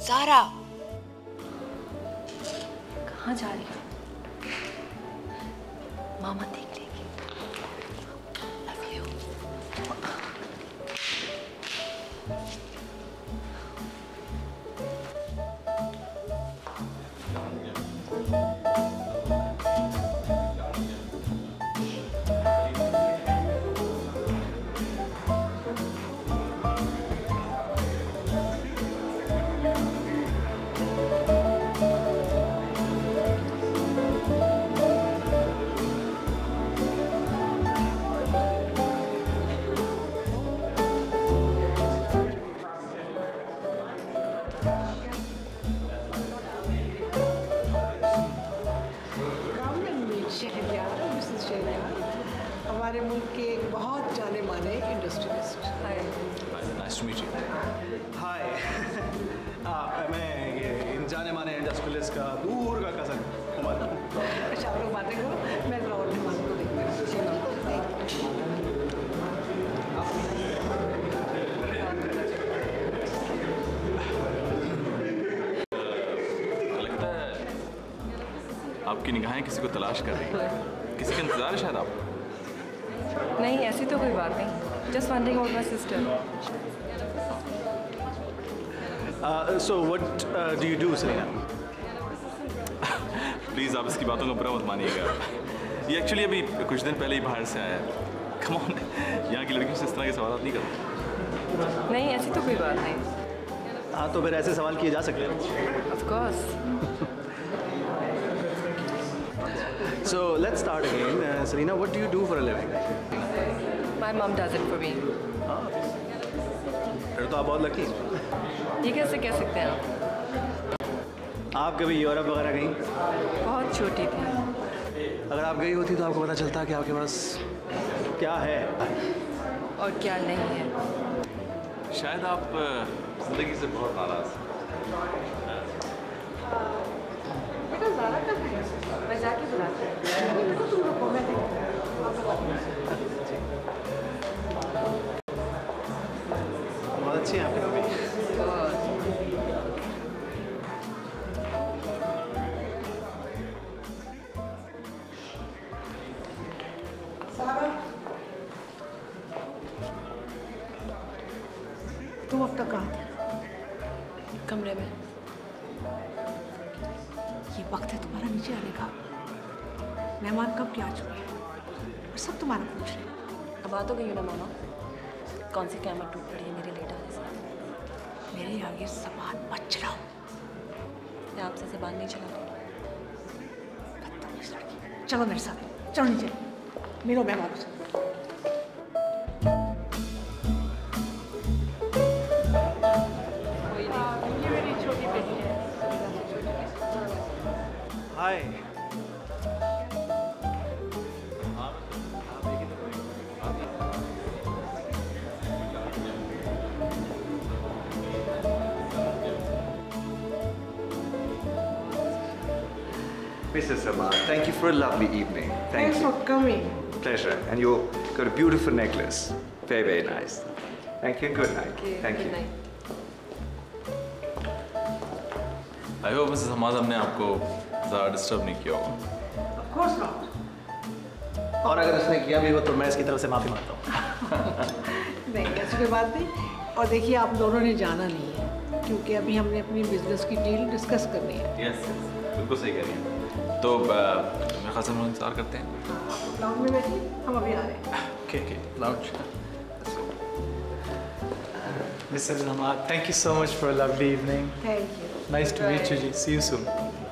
ज़ारा कहाँ जा रही हो? मामा देख लेगी। Love you. हमारे मुल्क के एक बहुत जाने माने industrialist. Nice to meet you. Hi मैं ये इन जाने माने इंडस्ट्रियलिस्ट का दूर का कज़न उमर। अच्छा आप लोग बातें करो, मैं और मेहमान को देखती लगता है आपकी निगाहें किसी को तलाश कर रही हैं। किसी का इंतजार है शायद आपको। नहीं, ऐसी तो कोई बात नहीं। Just wondering about my sister. So what do you do, Selena? Please आप इसकी बातों को बुरा मत मानिएगा। ये एक्चुअली अभी कुछ दिन पहले ही बाहर से आया है। कम ऑन, यहाँ की लड़कियों से इस तरह के सवाल नहीं करते। नहीं, ऐसी तो कोई बात नहीं। हाँ तो फिर ऐसे सवाल किए जा सकते हैं। Of course. So let's start again. Selena, what do you do for a living? My mom does it for me. फिर तो आप बहुत लकी हैं। ये कैसे कह सकते हैं आप? आप कभी यूरोप वगैरह गई? बहुत छोटी थी। अगर आप गई होती तो आपको पता चलता कि आपके पास क्या है और क्या नहीं है। शायद आप जिंदगी से बहुत नाराज हैं। मैं जाके बुलाती हूँ। बहुत अच्छी हैं आपकी मम्मी। तुम अब तक कहाँ थे? कमरे में। ये वक्त है तुम्हारा नीचे आने का। मेहमान कब क्या आ चुके हैं और सब तुम्हारा पूछ रहे हैं। अब आ तो गई हो ना मामा। कौन सी कैमरा टूट पड़ी है मेरे लेट आने से? मेरे आगे सामान मत चलाओ। मैं आपसे ज़बान नहीं चला रही। बदतमीज लड़की। चलो मेरे साथ, चलो नीचे मिलो मेहमानों से। ये मेरी छोटी बेटी है। Hi. Mrs. Samar, thank you for a lovely evening. Thanks for coming. Pleasure. And you got a beautiful necklace. Very, very nice. Thank you. Good night. Thank you. I hope Mrs Hamad हमने आपको ज़्यादा disturb नहीं किया होगा। Of course not. और अगर उसने किया भी हो तो मैं इसकी तरफ से माफ़ी मांगता हूँ। नहीं ऐसी कोई बात नहीं। और देखिए आप दोनों ने जाना नहीं है क्योंकि अभी हमने अपनी बिजनेस की डील डिस्कस करनी है। यस बिल्कुल सही कह रही हैं। तो मैं खासा हम इंतजार करते हैं। लाउंज में बैठिए, हम अभी आ रहे हैं। Okay, lounge. Mrs. Hamad, thank you so much for a lovely evening. Thank you. Nice to meet you, ji. See you soon.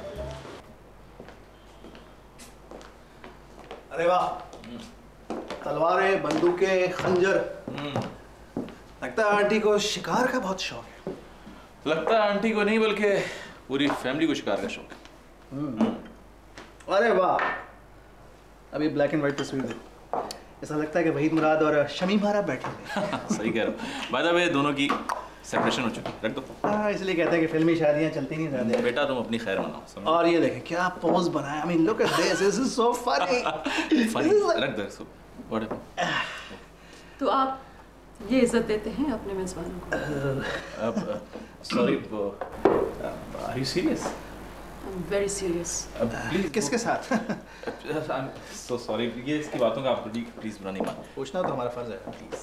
अरे वाह, तलवारें, बंदूकें, खंजर। लगता है आंटी को शिकार का बहुत शौक है। लगता है आंटी को नहीं बल्कि पूरी फैमिली को शिकार का शौक है। अरे वाह, अभी ब्लैक एंड व्हाइट तस्वीर देखो, ऐसा लगता है कि वहीद मुराद और शमीम आरा बैठे हैं। सही कह रहे हो। बाय द वे दोनों की सेपरेशन हो चुकी है, रख दो। हाँ, इसलिए कहते हैं कि फिल्मी शादियाँ चलती नहीं ज़्यादा। बेटा तुम अपनी खैर मनाओ। और ये देखें क्या पोज बनाया। I mean, look at this. This is so funny. Funny रख दो इसको। व्हाट तो आप ये इज्जत देते हैं अपने मेजबानों को। Sorry, are you serious? I am very serious. Please किसके साथ? सो सॉरी, ये इसकी बातों का आप प्लीज बुरा नहीं मानो। पूछना तो हमारा फर्ज है। प्लीज।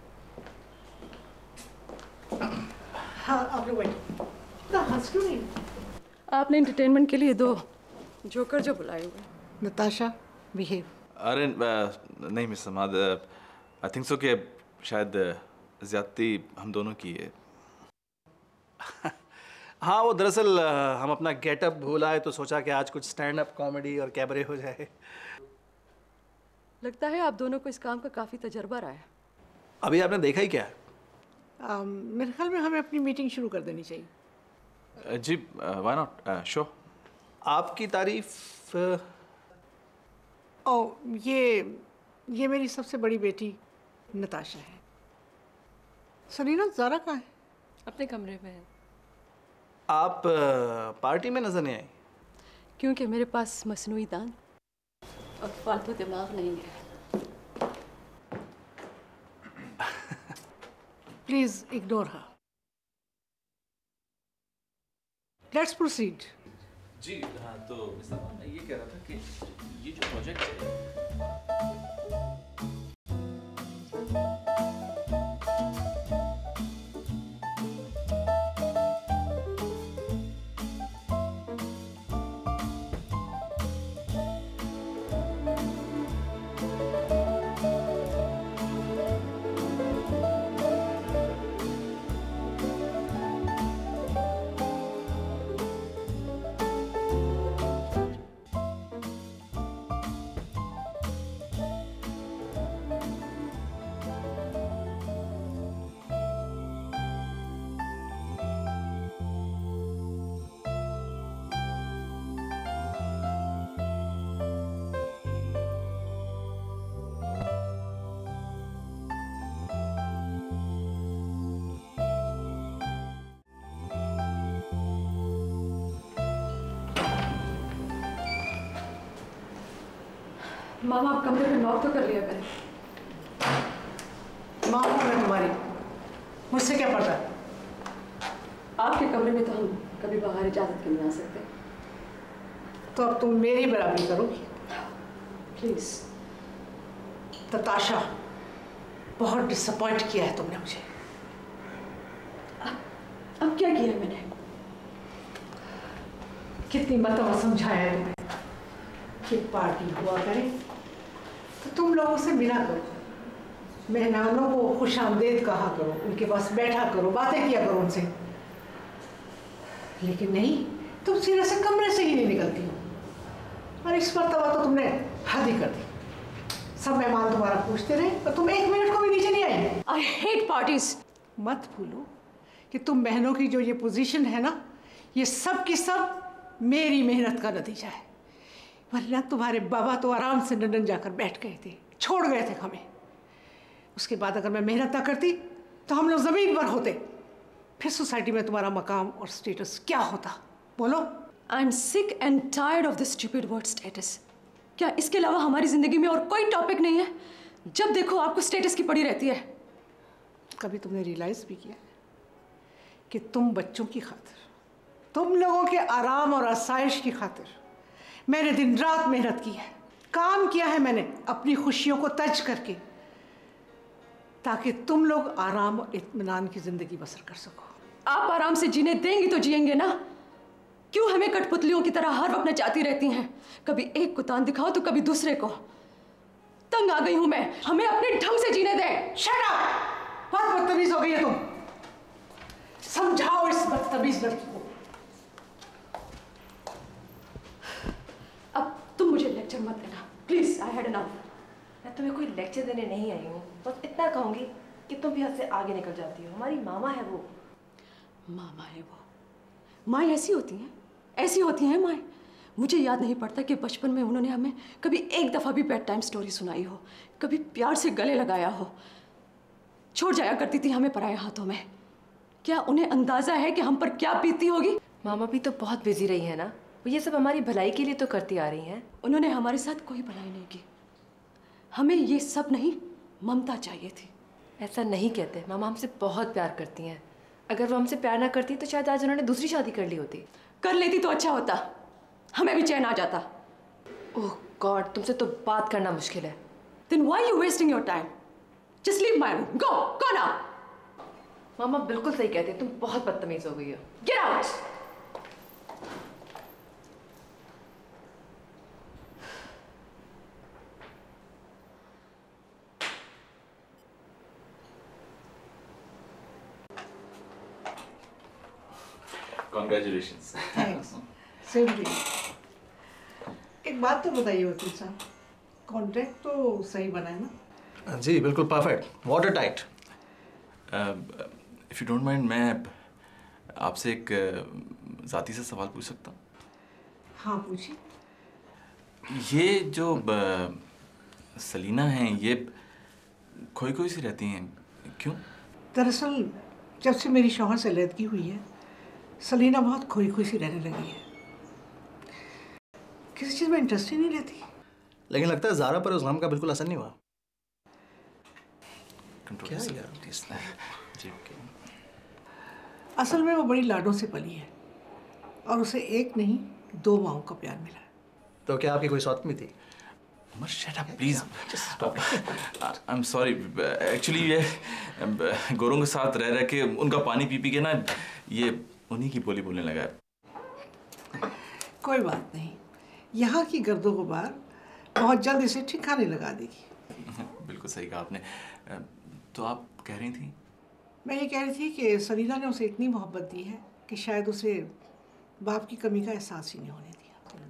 हाँ आप लोग बैठो। इतना हंस क्यों नहीं? आपने एंटरटेनमेंट के लिए 2 जोकर जो बुलाए हुए। Natasha behave. अरे नहीं miss Samad, I think so कि शायद ज्यादती हम दोनों की है। हाँ वो दरअसल हम अपना गेटअप भूल आए तो सोचा कि आज कुछ स्टैंड अप कॉमेडी और कैबरे हो जाए। लगता है आप दोनों को इस काम का काफी तजर्बा रहा है। अभी आपने देखा ही क्या है? मेरे ख्याल में हमें अपनी मीटिंग शुरू कर देनी चाहिए। जी व्हाई नॉट, श्योर। आपकी तारीफ ओ ये मेरी सबसे बड़ी बेटी नताशा है। सरीना ज़ारा कहाँ है? अपने कमरे में है। आप पार्टी में नजर नहीं आई? क्योंकि मेरे पास मसनूई दांत और फालतू दिमाग नहीं है। Please ignore her. Let's proceed. जी हाँ, तो मिस्टर मैं ये कह रहा था कि ये जो प्रोजेक्ट है मामा आप कमरे में नॉक तो कर लिया मैंने। माँ हूँ मैं तुम्हारी, मुझसे क्या पड़ता? आपके कमरे में तो हम कभी बाहर इजाजत के नहीं आ सकते। तो अब तुम मेरी बराबरी करोगी? प्लीज। नताशा बहुत डिसअपॉइंट किया है तुमने मुझे। अब क्या किया मैंने? कितनी मरतबा समझाया है तुम्हें कि पार्टी हुआ करे तो तुम लोगों से मिला करो, मेहमानों को खुशामदेद कहा करो, उनके पास बैठा करो, बातें किया करो उनसे। लेकिन नहीं, तुम सीधे से कमरे से ही नहीं निकलती हो। और इस मरतबा तो तुमने हद ही कर दी। सब मेहमान तुम्हारा पूछते रहे और तुम 1 मिनट को भी नीचे नहीं आई। I hate parties. मत भूलो कि तुम बहनों की जो ये पोजीशन है ना, ये सब की सब मेरी मेहनत का नतीजा है। वरना तुम्हारे बाबा तो आराम से लंदन जाकर बैठ गए थे, छोड़ गए थे हमें। उसके बाद अगर मैं मेहनत ना करती तो हम लोग ज़मीन पर होते, फिर सोसाइटी में तुम्हारा मकाम और स्टेटस क्या होता? बोलो। I am sick and tired of this stupid word status. क्या इसके अलावा हमारी जिंदगी में और कोई टॉपिक नहीं है? जब देखो आपको स्टेटस की पड़ी रहती है। कभी तुमने रियलाइज भी किया कि तुम बच्चों की खातिर, तुम लोगों के आराम और आसाइश की खातिर मैंने दिन रात मेहनत की है, काम किया है मैंने अपनी खुशियों को तर्ज करके, ताकि तुम लोग आराम और इत्मीनान की जिंदगी बसर कर सको। आप आराम से जीने देंगी तो जिएंगे ना? क्यों हमें कठपुतलियों की तरह हर वक्त नचाती रहती हैं? कभी एक को तान दिखाओ तो कभी दूसरे को। तंग आ गई हूं मैं, हमें अपने ढंग से जीने दें। Shut up! बहुत बदतमीज हो गई है तुम। समझाओ इस बदतमीज लड़की को। अब तुम मुझे लेक्चर मत देना प्लीज। I had enough. मैं तुम्हें कोई लेक्चर देने नहीं आई हूँ, बस इतना कहूँगी कि तुम भी हद से आगे निकल जाती हो। हमारी मामा है वो। मामा है वो? माएँ ऐसी होती हैं, ऐसी होती हैं माएँ। मुझे याद नहीं पड़ता कि बचपन में उन्होंने हमें कभी एक दफ़ा भी बेड टाइम स्टोरी सुनाई हो, कभी प्यार से गले लगाया हो। छोड़ जाया करती थी हमें पराए हाथों में। क्या उन्हें अंदाज़ा है कि हम पर क्या बीती होगी? मामा भी तो बहुत बिजी रही है ना, वो ये सब हमारी भलाई के लिए तो करती आ रही हैं। उन्होंने हमारे साथ कोई भलाई नहीं की। हमें ये सब नहीं, ममता चाहिए थी। ऐसा नहीं कहते, मामा हमसे बहुत प्यार करती हैं। अगर वो हमसे प्यार ना करती तो शायद आज उन्होंने दूसरी शादी कर ली होती। कर लेती तो अच्छा होता, हमें भी चैन आ जाता। ओह गॉड, तुमसे तो बात करना मुश्किल है। Then why are you wasting your time? Just leave my room. Go now. मामा बिल्कुल सही कहते हैं, तुम बहुत बदतमीज हो गई हो। Get out. Congratulations. Thanks. Same to you. एक बात तो बताइए वकील साहब, कॉन्ट्रैक्ट तो सही बना है ना? जी बिल्कुल perfect, water tight. If you don't mind, मैं आपसे एक ज़ाती से सवाल पूछ सकता हूँ? हाँ पूछिए। ये जो सलीना हैं, ये खोई खोई सी रहती हैं, क्यों? दरअसल जब से मेरी शौहर से अलहदगी हुई है, सलीना बहुत खोई खोई सी रहने लगी है, किसी चीज़ में इंटरेस्ट ही नहीं लेती। लेकिन लगता है ज़ारा पर उस गम का बिल्कुल असर नहीं हुआ। क्या यार? जी ओके। असल में वो बड़ी लाडों से पली है और उसे एक नहीं 2 माओं का प्यार मिला है। तो क्या आपकी कोई सौतमी थी? मत shut up please. I am sorry, actually ये गोरों के साथ रह के उनका पानी पी के ना ये उन्हीं की बोली बोलने लगा है। कोई बात नहीं, यहाँ की गर्दो गुबार बहुत जल्द इसे ठिकाने लगा देगी। बिल्कुल सही कहा आपने। तो आप कह रही थी? मैं ये कह रही थी कि सलीना ने उसे इतनी मोहब्बत दी है कि शायद उसे बाप की कमी का एहसास ही नहीं होने दिया।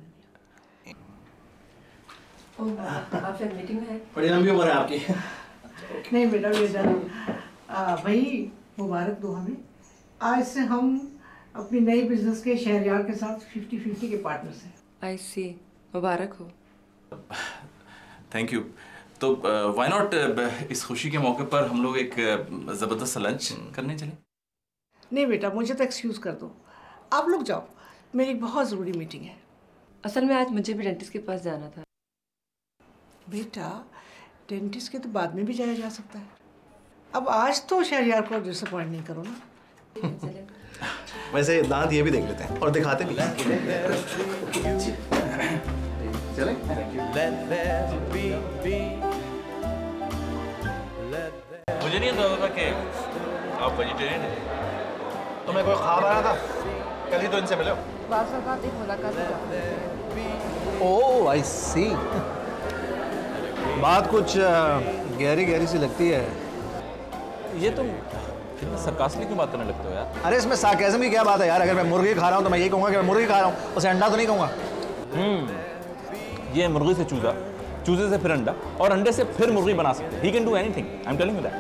आप शायद मीटिंग में है। बड़ी लंबी उम्र है आपकी। नहीं बेटा, भाई मुबारक दो हमें। आज से हम अपनी नई बिजनेस के शहरयार के साथ 50-50 के पार्टनर्स हैं। आई सी, मुबारक हो। Thank you. तो व्हाई नॉट इस खुशी के मौके पर हम लोग एक ज़बरदस्त सा लंच करने चलें? नहीं बेटा, मुझे तो एक्सक्यूज़ कर दो, आप लोग जाओ, मेरी बहुत ज़रूरी मीटिंग है। असल में आज मुझे भी डेंटिस्ट के पास जाना था। बेटा, डेंटिस्ट के तो बाद में भी जाया जा सकता है, अब आज तो शहरयार को डिसअपॉइंट नहीं करो ना। वैसे दांत ये भी देख लेते हैं और दिखाते भी। चलें? मुझे नहीं अंदाजा था कि आप वेजिटेरियन हैं। तुम्हें कोई ख्वाब आ रहा था? कल ही तो इनसे मिले हो। ओह आई सी। बात कुछ गहरी गहरी सी लगती है। ये तुम कितना सरकास्टिक क्यों बात करने लगते हो यार? अरे इसमें सार्केज़म की क्या बात है यार? अगर मैं मुर्गी खा रहा हूँ तो मैं यही कहूँगा कि मैं मुर्गी खा रहा हूँ, उसे अंडा तो नहीं कहूँगा। ये मुर्गी से चूजा, चूजे से फिर अंडा और अंडे से फिर मुर्गी बना सकते। He can do anything. I'm telling you that.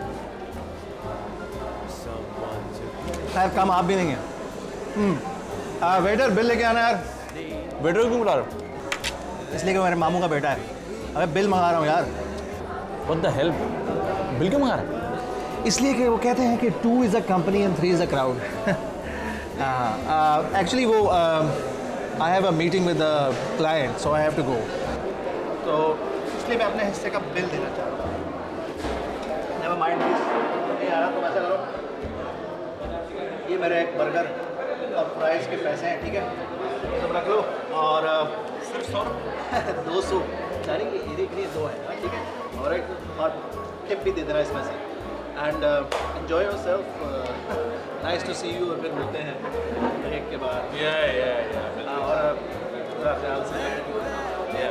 खैर काम आप भी नहीं है। वेटर बिल लेके आना यार। वेटर को क्यों बुला रहे हो? इसलिए कि मेरे मामू का बेटा है। अबे बिल मंगा रहा हूँ यार। What the hell? बिल क्यों मंगा रहे हो? इसलिए कि वो कहते हैं कि 2 is a company and 3 is a crowd. Actually वो I have a meeting with the client, so I have to go. तो इसलिए मैं अपने हिस्से का बिल देना चाह रहा हूँ। Never mind please. नहीं आ रहा तो ऐसा करो, ये मेरा एक बर्गर और फ्राइज़ के पैसे हैं, ठीक है? सब रख लो और सिर्फ 100 200 यानी कि ये 2 है, ठीक है? और एक और टिप भी दे देना इसमें से। And enjoy yourself. Nice to see you. और फिर मिलते हैं ब्रेक के बाद। और पूरा ख्याल से।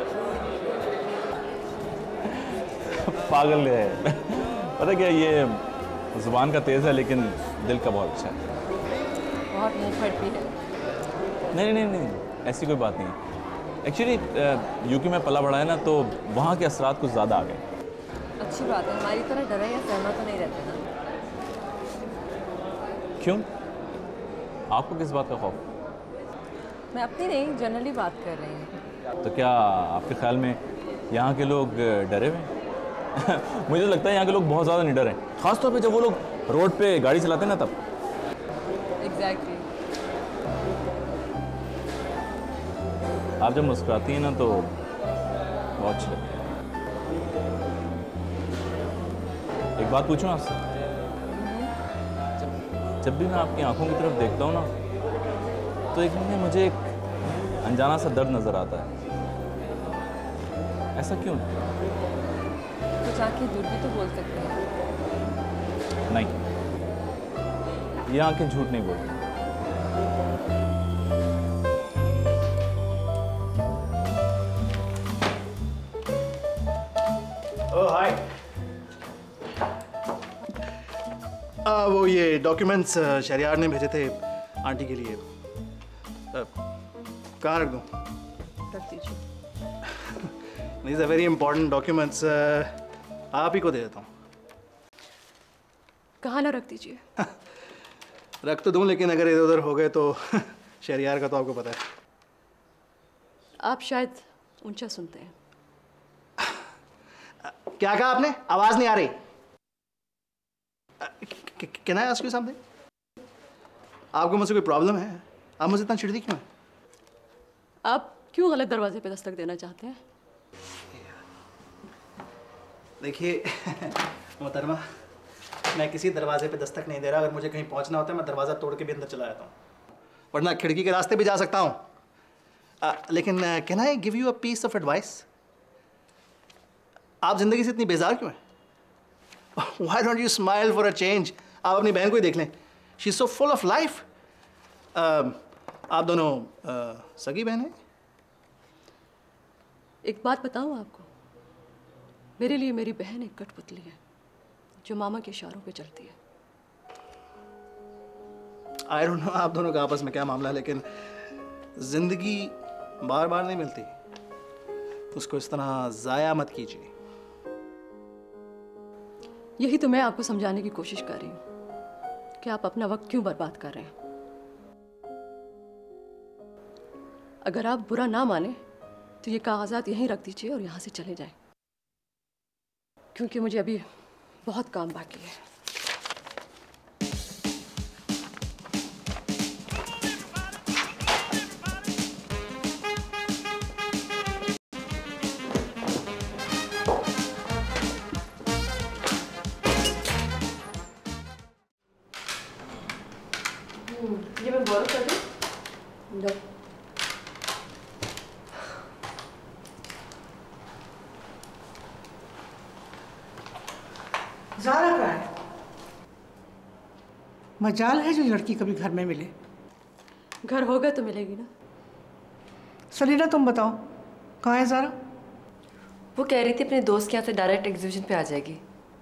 पागल है। पता क्या, ये जुबान का तेज़ है लेकिन दिल का बहुत अच्छा है। बहुत मुंहफट भी है। नहीं, ऐसी कोई बात नहीं है। एक्चुअली यूके में पला बढ़ा है ना, तो वहाँ के असरात कुछ ज़्यादा आ गए। अच्छी बात है, हमारी तरह डरे या सहमा तो नहीं रहते ना। क्यों? आपको किस बात का खौफ? मैं अपनी नहीं, जनरली बात कर रही हूँ। तो क्या आपके ख्याल में यहाँ के लोग डरे हुए हैं? मुझे तो लगता है यहाँ के लोग बहुत ज़्यादा निडर हैं, ख़ासतौर पे जब वो लोग रोड पे गाड़ी चलाते हैं ना, तब। एग्जैक्टली। आप जब मुस्कुराती हैं ना तो बहुत अच्छी लगती है। एक बात पूछूं आपसे? जब भी मैं आपकी आंखों की तरफ देखता हूँ ना, तो एक में मुझे एक अनजाना सा दर्द नजर आता है। ऐसा क्यों? तो जाके दूर भी तो बोल सकते हैं। नहीं, ये आंखें झूठ नहीं बोलती। ओह हाय। वो ये डॉक्यूमेंट्स शहरियार ने भेजे थे आंटी के लिए। कहाँ रख दूँ? रख दीजिए। These are very important documents. आप ही को दे देता हूँ। कहाँ ना रख दीजिए। रख तो दूँ, लेकिन अगर इधर उधर हो गए तो शहरियार का तो आपको पता है। आप शायद ऊंचा सुनते हैं। क्या कहा आपने? आवाज नहीं आ रही। Can I ask you something? आपको मुझसे कोई प्रॉब्लम है? आप मुझसे इतना चिढ़ती क्यों हैं? आप क्यों गलत दरवाजे पे दस्तक देना चाहते हैं? देखिए मोहतरमा, मैं किसी दरवाजे पे दस्तक नहीं दे रहा। अगर मुझे कहीं पहुंचना होता है मैं दरवाज़ा तोड़ के भी अंदर चला जाता हूँ, वरना खिड़की के रास्ते भी जा सकता हूँ। लेकिन can I give you a piece of advice? आप ज़िंदगी से इतनी बेजार क्यों हैं? Why don't you smile for a change? आप अपनी बहन को ही देख लें। She is so full of life. आप दोनों सगी बहन हैं? एक बात बताऊं आपको, मेरे लिए मेरी बहन एक कठपुतली है जो मामा के इशारों पे चलती है। I don't know आप दोनों का आपस में क्या मामला है, लेकिन जिंदगी बार बार नहीं मिलती, उसको इस तरह ज़ाया मत कीजिए। यही तो मैं आपको समझाने की कोशिश कर रही हूँ कि आप अपना वक्त क्यों बर्बाद कर रहे हैं। अगर आप बुरा ना माने तो ये कागजात यहीं रख दीजिए और यहाँ से चले जाएं, क्योंकि मुझे अभी बहुत काम बाकी है। ये मैं बोरो कर दूं? लो। ज़ारा कहाँ है? मजाल है जो लड़की कभी घर में मिले। घर होगा तो मिलेगी ना। सलीना तुम बताओ, कहाँ है ज़ारा? वो कह रही थी अपने दोस्त के यहाँ से डायरेक्ट एग्जीबिशन पे आ जाएगी।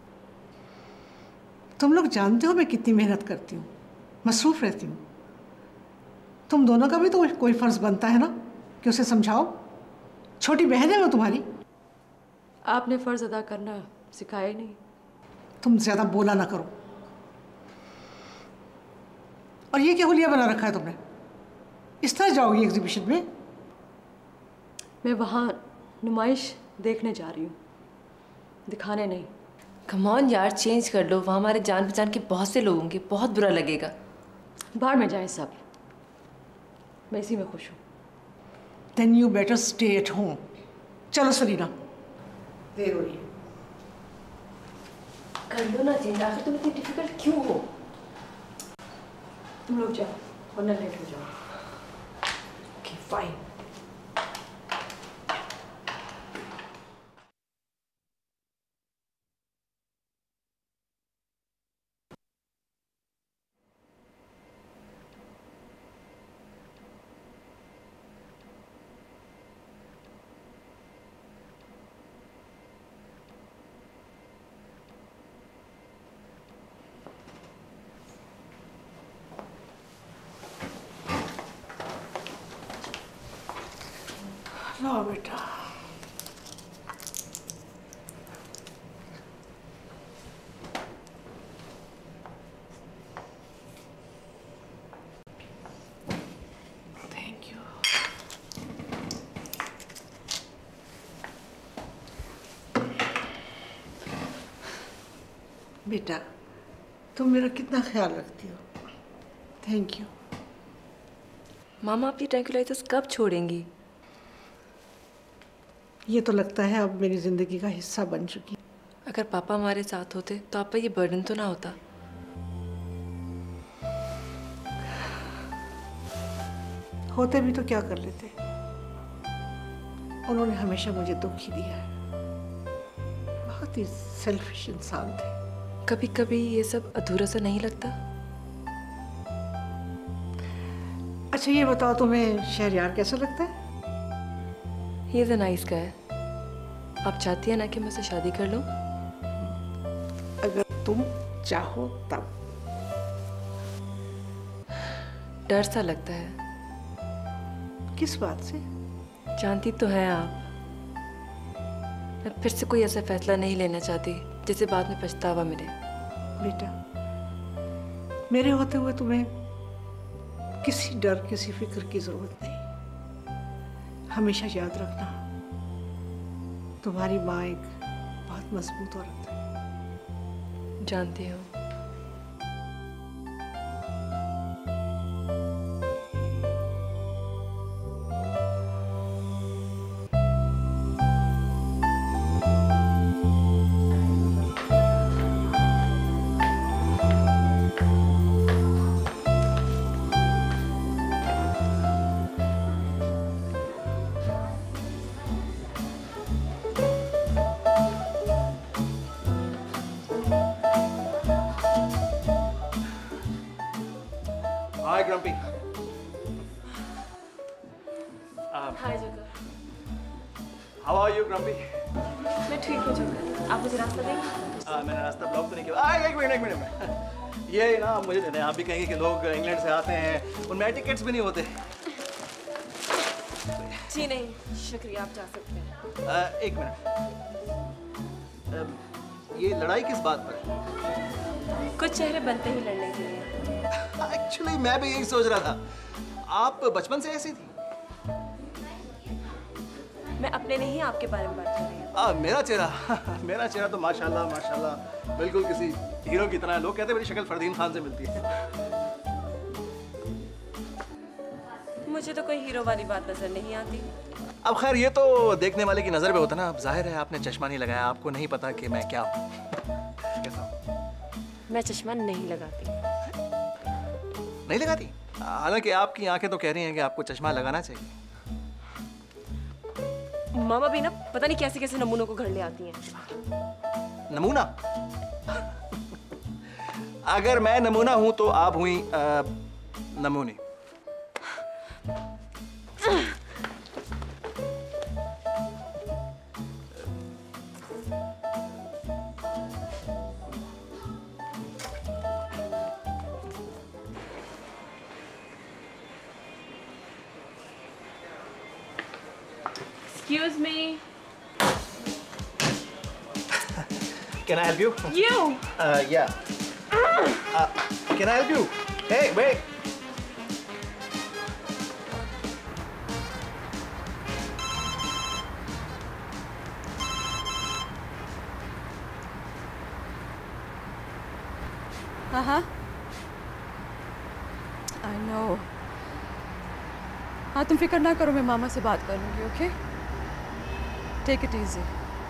तुम लोग जानते हो मैं कितनी मेहनत करती हूँ, मसरूफ़ रहती हूँ। तुम दोनों का भी तो कोई फ़र्ज़ बनता है ना कि उसे समझाओ। छोटी बहन है वो तुम्हारी। आपने फ़र्ज़ अदा करना सिखाया ही नहीं। तुम ज़्यादा बोला ना करो। और ये क्या हुलिया बना रखा है तुमने? इस तरह जाओगी एग्जीबिशन में? मैं वहाँ नुमाइश देखने जा रही हूँ, दिखाने नहीं। कम ऑन यार, चेंज कर लो। वहाँ हमारे जान पहचान के बहुत से लोग होंगे, बहुत बुरा लगेगा। बाहर में जाएं सब, मैं इसी में खुश हूँ। Then you better stay at home. चलो सलीना, देर हो रही है। कर लो ना चेंज, आखिर तुम इतनी डिफिकल्ट क्यों हो? तुम लोग जाओ वरना लेट हो जाओ। Okay fine. लो बेटा। Thank you. बेटा, तुम मेरा कितना ख्याल रखती हो। Thank you. मामा आप ये ट्रैंक्विलाइजर्स कब छोड़ेंगी? ये तो लगता है अब मेरी ज़िंदगी का हिस्सा बन चुकी। अगर पापा हमारे साथ होते तो आप पर ये बर्डन तो ना होता। होते भी तो क्या कर लेते, उन्होंने हमेशा मुझे दुख ही दिया है। बहुत ही सेल्फिश इंसान थे। कभी कभी ये सब अधूरा सा नहीं लगता? अच्छा ये बताओ, तुम्हें शहरयार कैसा लगता है? He is a nice guy. आप चाहती है ना कि मैं उससे शादी कर लूं? अगर तुम चाहो तब। डर सा लगता है। किस बात से? जानती तो है आप, मैं फिर से कोई ऐसा फैसला नहीं लेना चाहती जिसे बाद में पछतावा मिले। बेटा, मेरे होते हुए तुम्हें किसी डर, किसी फिक्र की जरूरत नहीं। हमेशा याद रखना, तुम्हारी माँ एक बहुत मजबूत औरत है। जानती हूँ। Hi, Grumpy. Hi joker. How are you, Grumpy? मैं ठीक हूँ जोकर। आप मुझे रास्ता देंगे? मैंने रास्ता ब्लॉक तो नहीं किया। एक मिनट। ये ना मुझे देने, आप भी कहेंगे कि लोग इंग्लैंड से आते हैं, उनमें टिकट्स भी नहीं होते। जी नहीं, शुक्रिया, आप जा सकते हैं। एक मिनट। ये लड़ाई किस बात पर है? कुछ चेहरे बनते ही लड़ने के लिए। एक्चुअली मैं भी यही सोच रहा था। आप बचपन से ऐसी थी? मैं अपने नहीं आपके बारे में बात कर रही हूँ। मेरा चेहरा तो माशाल्लाह माशाल्लाह बिल्कुल किसी हीरो की तरह है। लोग कहते हैं मेरी शक्ल फरदीन खान से मिलती है। मुझे तो कोई हीरो वाली बात नजर नहीं आती। अब खैर ये तो देखने वाले की नजर पे होता ना। अब जाहिर है आपने चश्मा नहीं लगाया, आपको नहीं पता कि मैं क्या हूँ। कैसा हूँ? मैं चश्मा नहीं लगाती। नहीं लगाती? हालांकि आपकी आंखें तो कह रही हैं कि आपको चश्मा लगाना चाहिए। मामा भी ना पता नहीं कैसे कैसे नमूनों को घर ले आती हैं। नमूना? अगर मैं नमूना हूं तो आप हुई नमूनी। Excuse me. Can I help you? You. Yeah. Can I help you? Hey, wait. हाँ I know. हाँ तुम फिक्र ना करो, मैं मामा से बात कर लूँगी, ओके? Take it easy.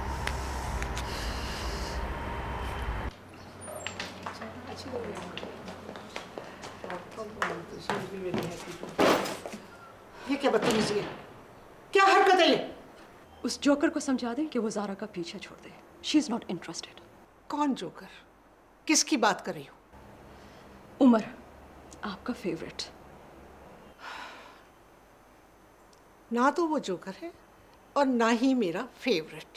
ये क्या बदतमीजी है? क्या हरकत है ये? उस जोकर को समझा दें कि वो ज़ारा का पीछा छोड़ दे। She is not interested. कौन जोकर? किसकी बात कर रही हो? उमर, आपका फेवरेट। ना तो वो जोकर है और ना ही मेरा फेवरेट।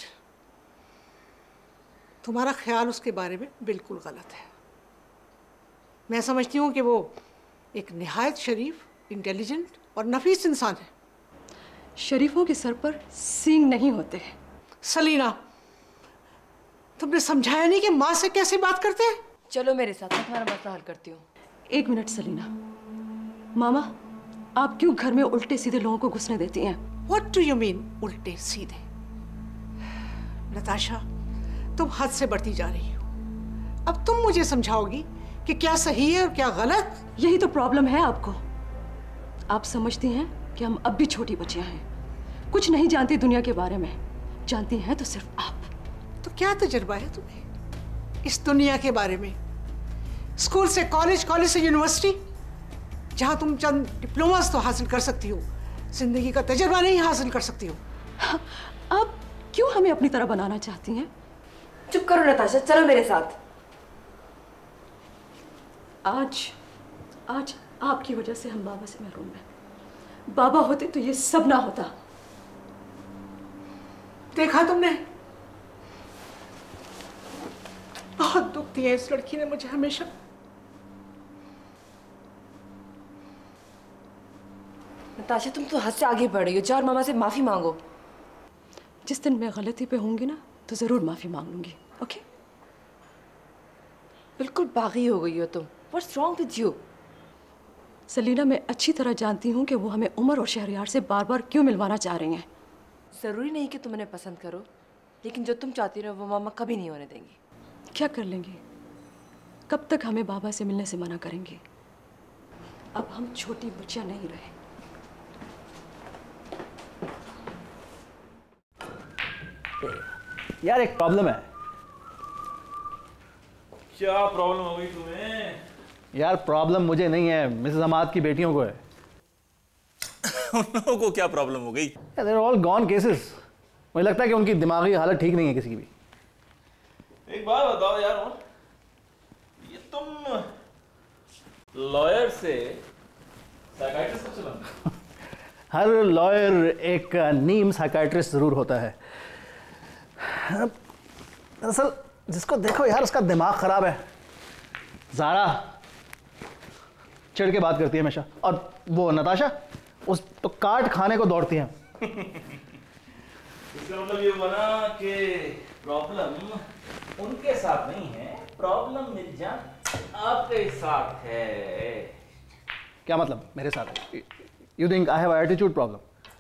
तुम्हारा ख्याल उसके बारे में बिल्कुल गलत है। मैं समझती हूँ कि वो एक निहायत शरीफ, इंटेलिजेंट और नफीस इंसान है। शरीफों के सर पर सींग नहीं होते। सलीना, तुमने समझाया नहीं कि माँ से कैसे बात करते हैं? चलो मेरे साथ, मैं तुम्हारा मसला हल करती हूँ। एक मिनट सलीना। मामा, आप क्यों घर में उल्टे सीधे लोगों को घुसने देती हैं? What do you mean उल्टे सीधे? नताशा, तुम हद से बढ़ती जा रही हो। अब तुम मुझे समझाओगी कि क्या सही है और क्या गलत? यही तो प्रॉब्लम है आपको। आप समझती हैं कि हम अब भी छोटी बच्चियां हैं, कुछ नहीं जानती दुनिया के बारे में। जानती हैं तो सिर्फ आप। तो क्या तजुर्बा है तुम्हें इस दुनिया के बारे में? स्कूल से कॉलेज, कॉलेज से यूनिवर्सिटी, जहां तुम चंद डिप्लोमास तो हासिल कर सकती हो, जिंदगी का तजुर्बा नहीं हासिल कर सकती हो। आप क्यों हमें अपनी तरह बनाना चाहती हैं? चुप करो नताशा, चलो मेरे साथ। आज आपकी वजह से हम बाबा से महरूम हैं। बाबा होते तो ये सब ना होता। देखा तुमने, बहुत दुख दिया इस लड़की ने मुझे हमेशा। नताशा तुम तो हद से आगे बढ़ रही हो, जाओ और मामा से माफी मांगो। जिस दिन मैं गलती पे होंगी ना तो जरूर माफी मांग लूंगी। ओके? बिल्कुल बागी हो गई हो तुम। What's wrong with you? Salina, मैं अच्छी तरह जानती हूँ कि वो हमें उमर और शहरयार से बार बार क्यों मिलवाना चाह रही हैं। जरूरी नहीं कि तुम उन्हें पसंद करो, लेकिन जो तुम चाहती हो वो मामा कभी नहीं होने देंगी। क्या कर लेंगे? कब तक हमें बाबा से मिलने से मना करेंगे? अब हम छोटी बच्चियां नहीं रहे। यार एक प्रॉब्लम है। क्या प्रॉब्लम हो गई तुम्हें? यार प्रॉब्लम मुझे नहीं है, मिसेस हमाद की बेटियों को है। उन लोगों को क्या प्रॉब्लम हो गई? There are all gone cases. मुझे लगता है कि उनकी दिमागी हालत ठीक नहीं है किसी की भी। एक बात बताओ यार, ये तुम लॉयर से साइकियाट्रिस्ट कब से बन? हर लॉयर एक नीम साइकियाट्रिस्ट जरूर होता है। दरअसल जिसको देखो यार उसका दिमाग खराब है। ज़ारा चिढ़ के बात करती है हमेशा, और वो नताशा उस तो काट खाने को दौड़ती हैं। इसका मतलब ये बना कि प्रॉब्लम उनके साथ नहीं है, प्रॉब्लम मिर्जान आपके साथ है। क्या मतलब मेरे साथ है? You think I have attitude problem?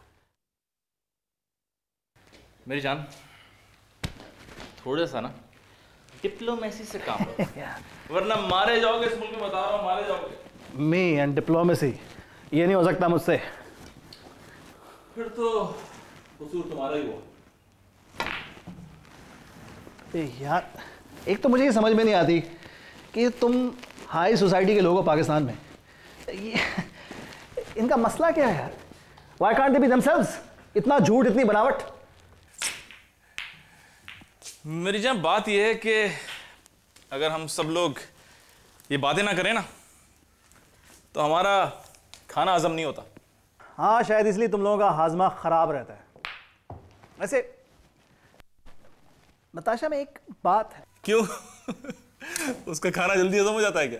मेरी जान, थोड़ा सा ना डिप्लोमेसी से काम लो, वरना मारे जाओगे। इस मुल्क में बता रहा हूँ, मारे जाओगे। मी एंड डिप्लोमेसी, ये नहीं हो सकता मुझसे। फिर तो कसूर तुम्हारा ही हुआ। यार एक तो मुझे ये समझ में नहीं आती कि तुम हाई सोसाइटी के लोग हो पाकिस्तान में, इनका मसला क्या है यार? Why can't they be themselves? इतना झूठ, इतनी बनावट। मेरी जान बात यह है कि अगर हम सब लोग ये बातें ना करें ना तो हमारा खाना हजम नहीं होता। हाँ शायद इसलिए तुम लोगों का हाजमा खराब रहता है। वैसे नताशा में एक बात है। क्यों? उसका खाना जल्दी हजम हो जाता है क्या?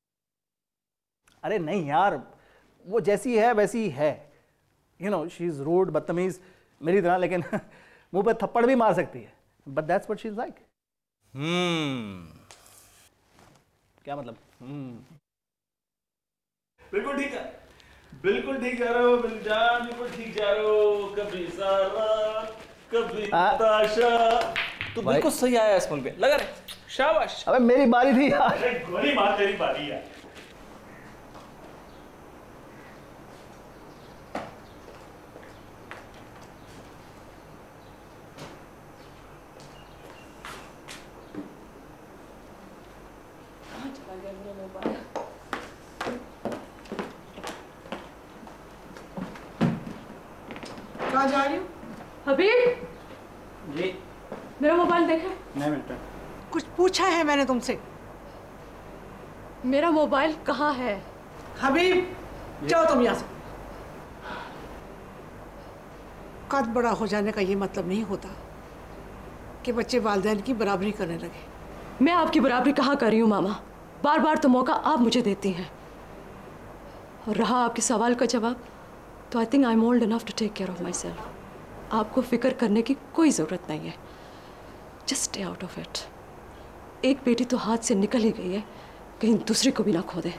अरे नहीं यार, वो जैसी है वैसी है। You know she is rude, बदतमीज मेरी तरह, लेकिन मुंह पे थप्पड़ भी मार सकती है। But that's what she is like. क्या मतलब? बिल्कुल ठीक है, बिल्कुल ठीक जा रहे हो बिलजान, बिल्कुल ठीक जा रहे हो। कभी सारा कभी नताशा, तो बिल्कुल सही आया इस पे। लगा रहे, शाबाश। अबे मेरी बारी थी यार। अरे गोली मार, तेरी बारी है। कहाँ जा रही हो? हबीब जी मेरा मोबाइल देखा? नहीं मिलता। कुछ पूछा है मैंने तुमसे? मेरा मोबाइल कहाँ है? हबीब जाओ तुम यहाँ से। कद बड़ा हो जाने का ये मतलब नहीं होता कि बच्चे वालिदैन की बराबरी करने लगे। मैं आपकी बराबरी कहाँ कर रही हूँ मामा? बार बार तो मौका आप मुझे देती हैं। और रहा आपके सवाल का जवाब, तो I think I am old enough to take care of myself. आपको फिक्र करने की कोई ज़रूरत नहीं है। Just stay out of it. एक बेटी तो हाथ से निकल ही गई है, कहीं दूसरी को भी ना खो दे।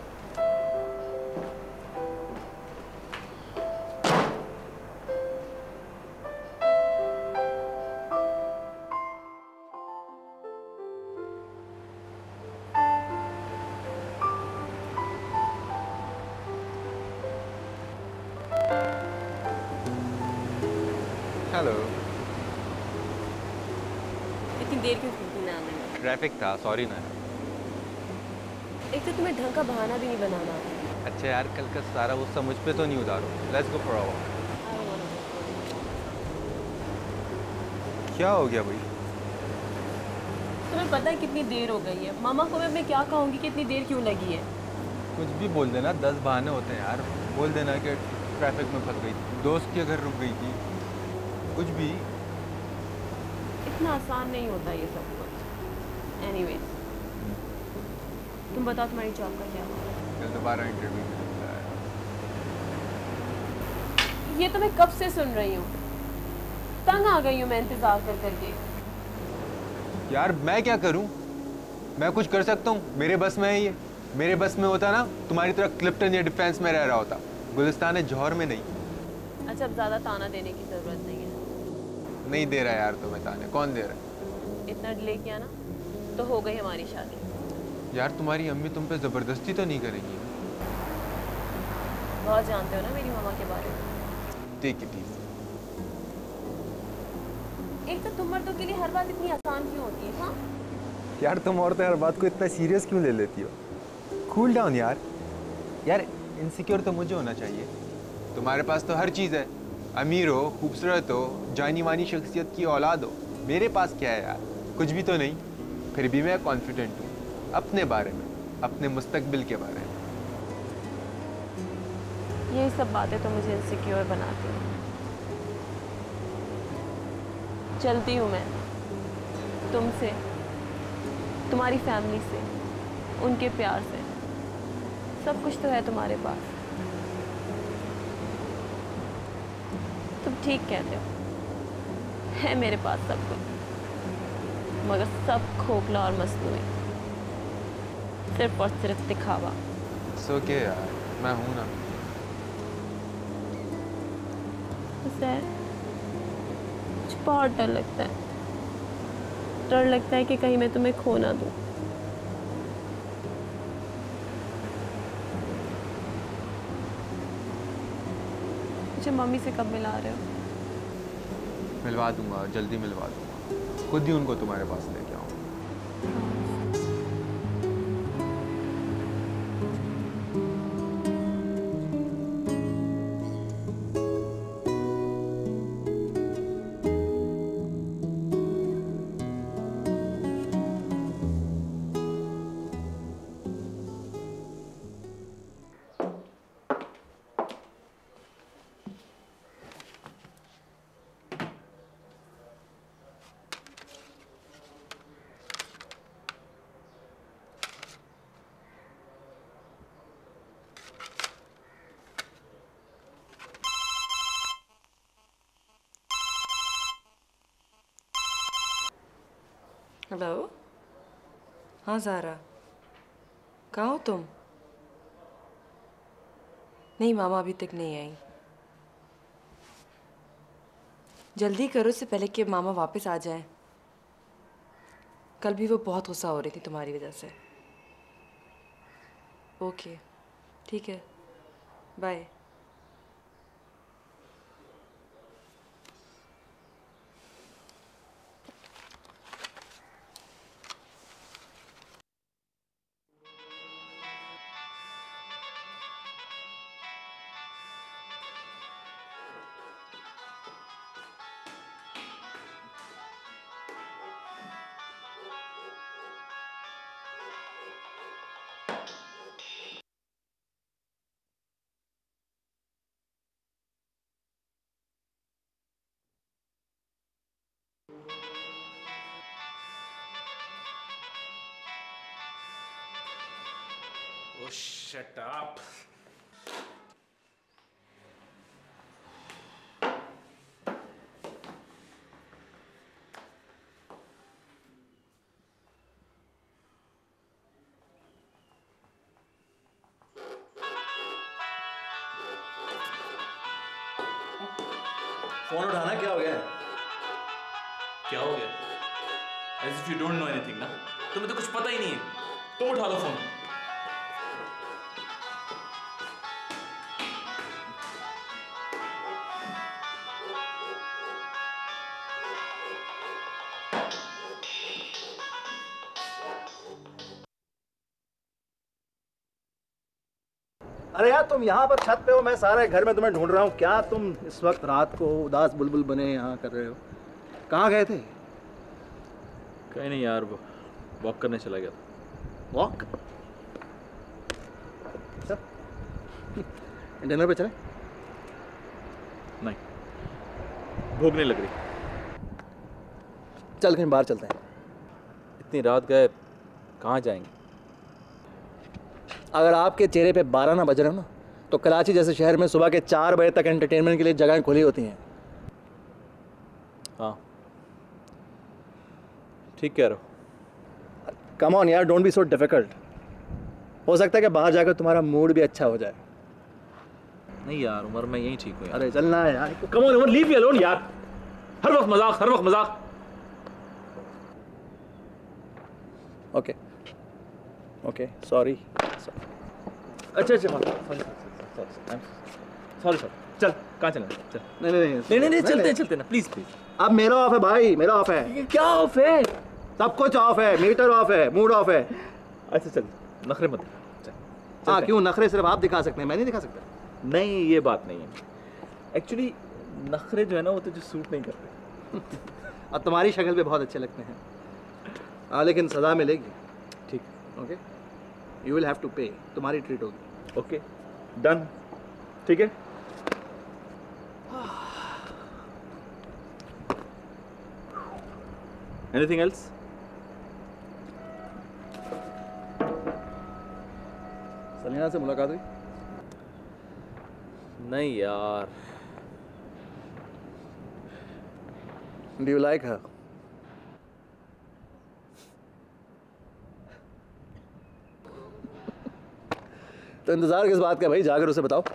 Hello. इतनी देर क्यों की थी आने में? ट्रैफिक था, सॉरी ना। एक तो तुम्हें ढंग का बहाना भी नहीं बनाना। अच्छा यार, कल का सारा गुस्सा मुझ पे तो नहीं उतारो। Let's go for a walk. क्या हो गया भाई? तुम्हें पता है कितनी देर हो गई है? मामा को मैं क्या कहूँगी कि इतनी देर क्यों लगी है? कुछ भी बोल देना, 10 बहाने होते हैं यार। बोल देना कि ट्रैफिक में फंस गई थी, दोस्त के घर रुक गई थी, कुछ भी। इतना आसान नहीं होता ये सब कुछ। एनीवेज, तुम बताओ तुम्हारी जॉब का क्या हुआ? कल दोबारा इंटरव्यू मिला है। ये तो मैं कब से सुन रही हूँ, तंग आ गई हूँ मैं इंतजार कर करके। यार मैं क्या करूँ? मैं कुछ कर सकता हूँ? मेरे बस में है ये। मेरे बस में होता ना, तुम्हारी तरह क्लिफ्टन या डिफेंस में रह रहा होता, गुलिस्तान जौहर में नहीं। अच्छा, अब ज़्यादा ताना देने की ज़रूरत नहीं है। नहीं दे रहा यार तुम्हें ताने। कौन दे रहा है? इतना डिले किया ना तो हो गई हमारी शादी। यार तुम्हारी अम्मी तुम पे ज़बरदस्ती तो नहीं करेंगी? बहुत जानते हो ना मेरी मामा के बारे में। Take it easy. एक तो तुम मर्दों के लिए हर बात इतनी आसान क्यों होती है? हाँ यार तुम औरतें हर बात को इतना सीरियस क्यों ले लेती हो? कूल डाउन यार। यार इनसिक्योर तो मुझे होना चाहिए। तुम्हारे पास तो हर चीज़ है, अमीर हो, खूबसूरत हो, जानी मानी शख्सियत की औलाद हो। मेरे पास क्या है यार? कुछ भी तो नहीं। फिर भी मैं कॉन्फिडेंट हूँ अपने बारे में, अपने मुस्तकबिल के बारे में। ये सब बातें तो मुझे इनसिक्योर बनाती हैं। चलती हूँ मैं तुमसे, तुम्हारी फैमिली से, उनके प्यार से। सब कुछ तो है तुम्हारे पास। तुम ठीक कहते हो, है मेरे पास सब कुछ, मगर सब खोखला और मसनूई, सिर्फ और सिर्फ दिखावा। It's okay यार, मैं हूं ना। मुझे बहुत डर लगता है। डर लगता है कि कहीं मैं तुम्हें खो ना दूं। मुझे मम्मी से कब मिला रहे हो? मिलवा दूंगा, जल्दी मिलवा दूंगा। खुद ही उनको तुम्हारे पास लेके आऊंगा। हेलो। हाँ ज़ारा, कहाँ हो तुम? नहीं, मामा अभी तक नहीं आई। जल्दी करो इससे पहले कि मामा वापस आ जाएं। कल भी वो बहुत गुस्सा हो रही थी तुम्हारी वजह से। ओके, ठीक है, bye. Oh, shut up. Phone उठाना, क्या हो गया? क्या हो गया? As if you don't know anything ना? तुम्हें तो कुछ पता ही नहीं है। तुम उठा लो फोन। अरे यार तुम यहाँ पर छत पे हो, मैं सारे घर में तुम्हें ढूंढ रहा हूँ। क्या तुम इस वक्त रात को उदास बुलबुल बने यहाँ कर रहे हो? कहाँ गए थे? कहीं नहीं यार, वॉक करने चला गया था। वॉक? डिनर पे चले? नहीं, भूख नहीं लग रही। चल कहीं बाहर चलते हैं। इतनी रात गए, कहाँ जाएंगे? अगर आपके चेहरे पे 12 ना बज रहे हो ना, तो कराची जैसे शहर में सुबह के 4 बजे तक एंटरटेनमेंट के लिए जगहें खुली होती हैं। हाँ ठीक कह रहे हो। कम ऑन यार, डोंट बी सो डिफिकल्ट। हो सकता है कि बाहर जाकर तुम्हारा मूड भी अच्छा हो जाए। नहीं यार उमर, मैं यहीं ठीक हूँ यार। अरे चलना है यार। Come on Umar, leave me alone यार। हर वक्त मजाक, हर वक्त मजाक। Okay okay, sorry. अच्छा सॉरी। चल, कहाँ चलना? चल। नहीं, चलते ना, प्लीज। अब मेरा ऑफ है भाई, मेरा ऑफ है। क्या ऑफ है? सब कुछ ऑफ है, मीटर ऑफ है, मूड ऑफ है। अच्छा चल, नखरे मत। हाँ क्यों? नखरे सिर्फ आप दिखा सकते हैं, मैं नहीं दिखा सकता। नहीं, ये बात नहीं है। एक्चुअली नखरे जो है ना, वो तुझे सूट नहीं करते। अब तुम्हारी शक्ल पे बहुत अच्छे लगते हैं। हाँ लेकिन सजा मिलेगी। ठीक, okay, you will have to pay. तुम्हारी ट्रीट होगी। ओके डन, ठीक है। Anything else? सलीना से मुलाकात हुई? नहीं यार। Do you like her? तो इंतजार किस बात का भाई, जाकर उसे बताओ।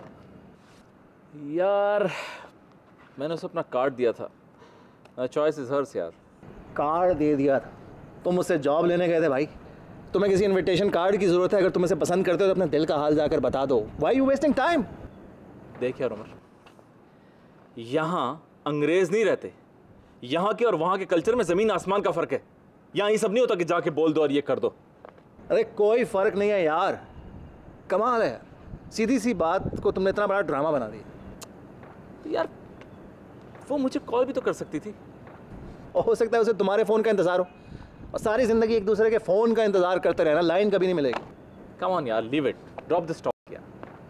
यार मैंने उसे अपना कार्ड दिया था। चॉइस इज हर्स यार। कार्ड दे दिया था? तुम मुझसे जॉब लेने गए थे भाई, तुम्हें किसी इनविटेशन कार्ड की जरूरत है? अगर तुम इसे पसंद करते हो तो अपने दिल का हाल जाकर बता दो। Why you wasting time? देख यार उमर, यहाँ अंग्रेज नहीं रहते। यहाँ के और वहाँ के कल्चर में जमीन आसमान का फर्क है। यहाँ ये सब नहीं होता कि जाके बोल दो और ये कर दो। अरे कोई फर्क नहीं है यार, कमाल है यार। सीधी सी बात को तुमने इतना बड़ा ड्रामा बना दिया। तो यार वो मुझे कॉल भी तो कर सकती थी। और हो सकता है उसे तुम्हारे फ़ोन का इंतज़ार हो, और सारी ज़िंदगी एक दूसरे के फ़ोन का इंतज़ार करते रहना, लाइन कभी नहीं मिलेगी। कम ऑन यार, leave it, drop this topic यार।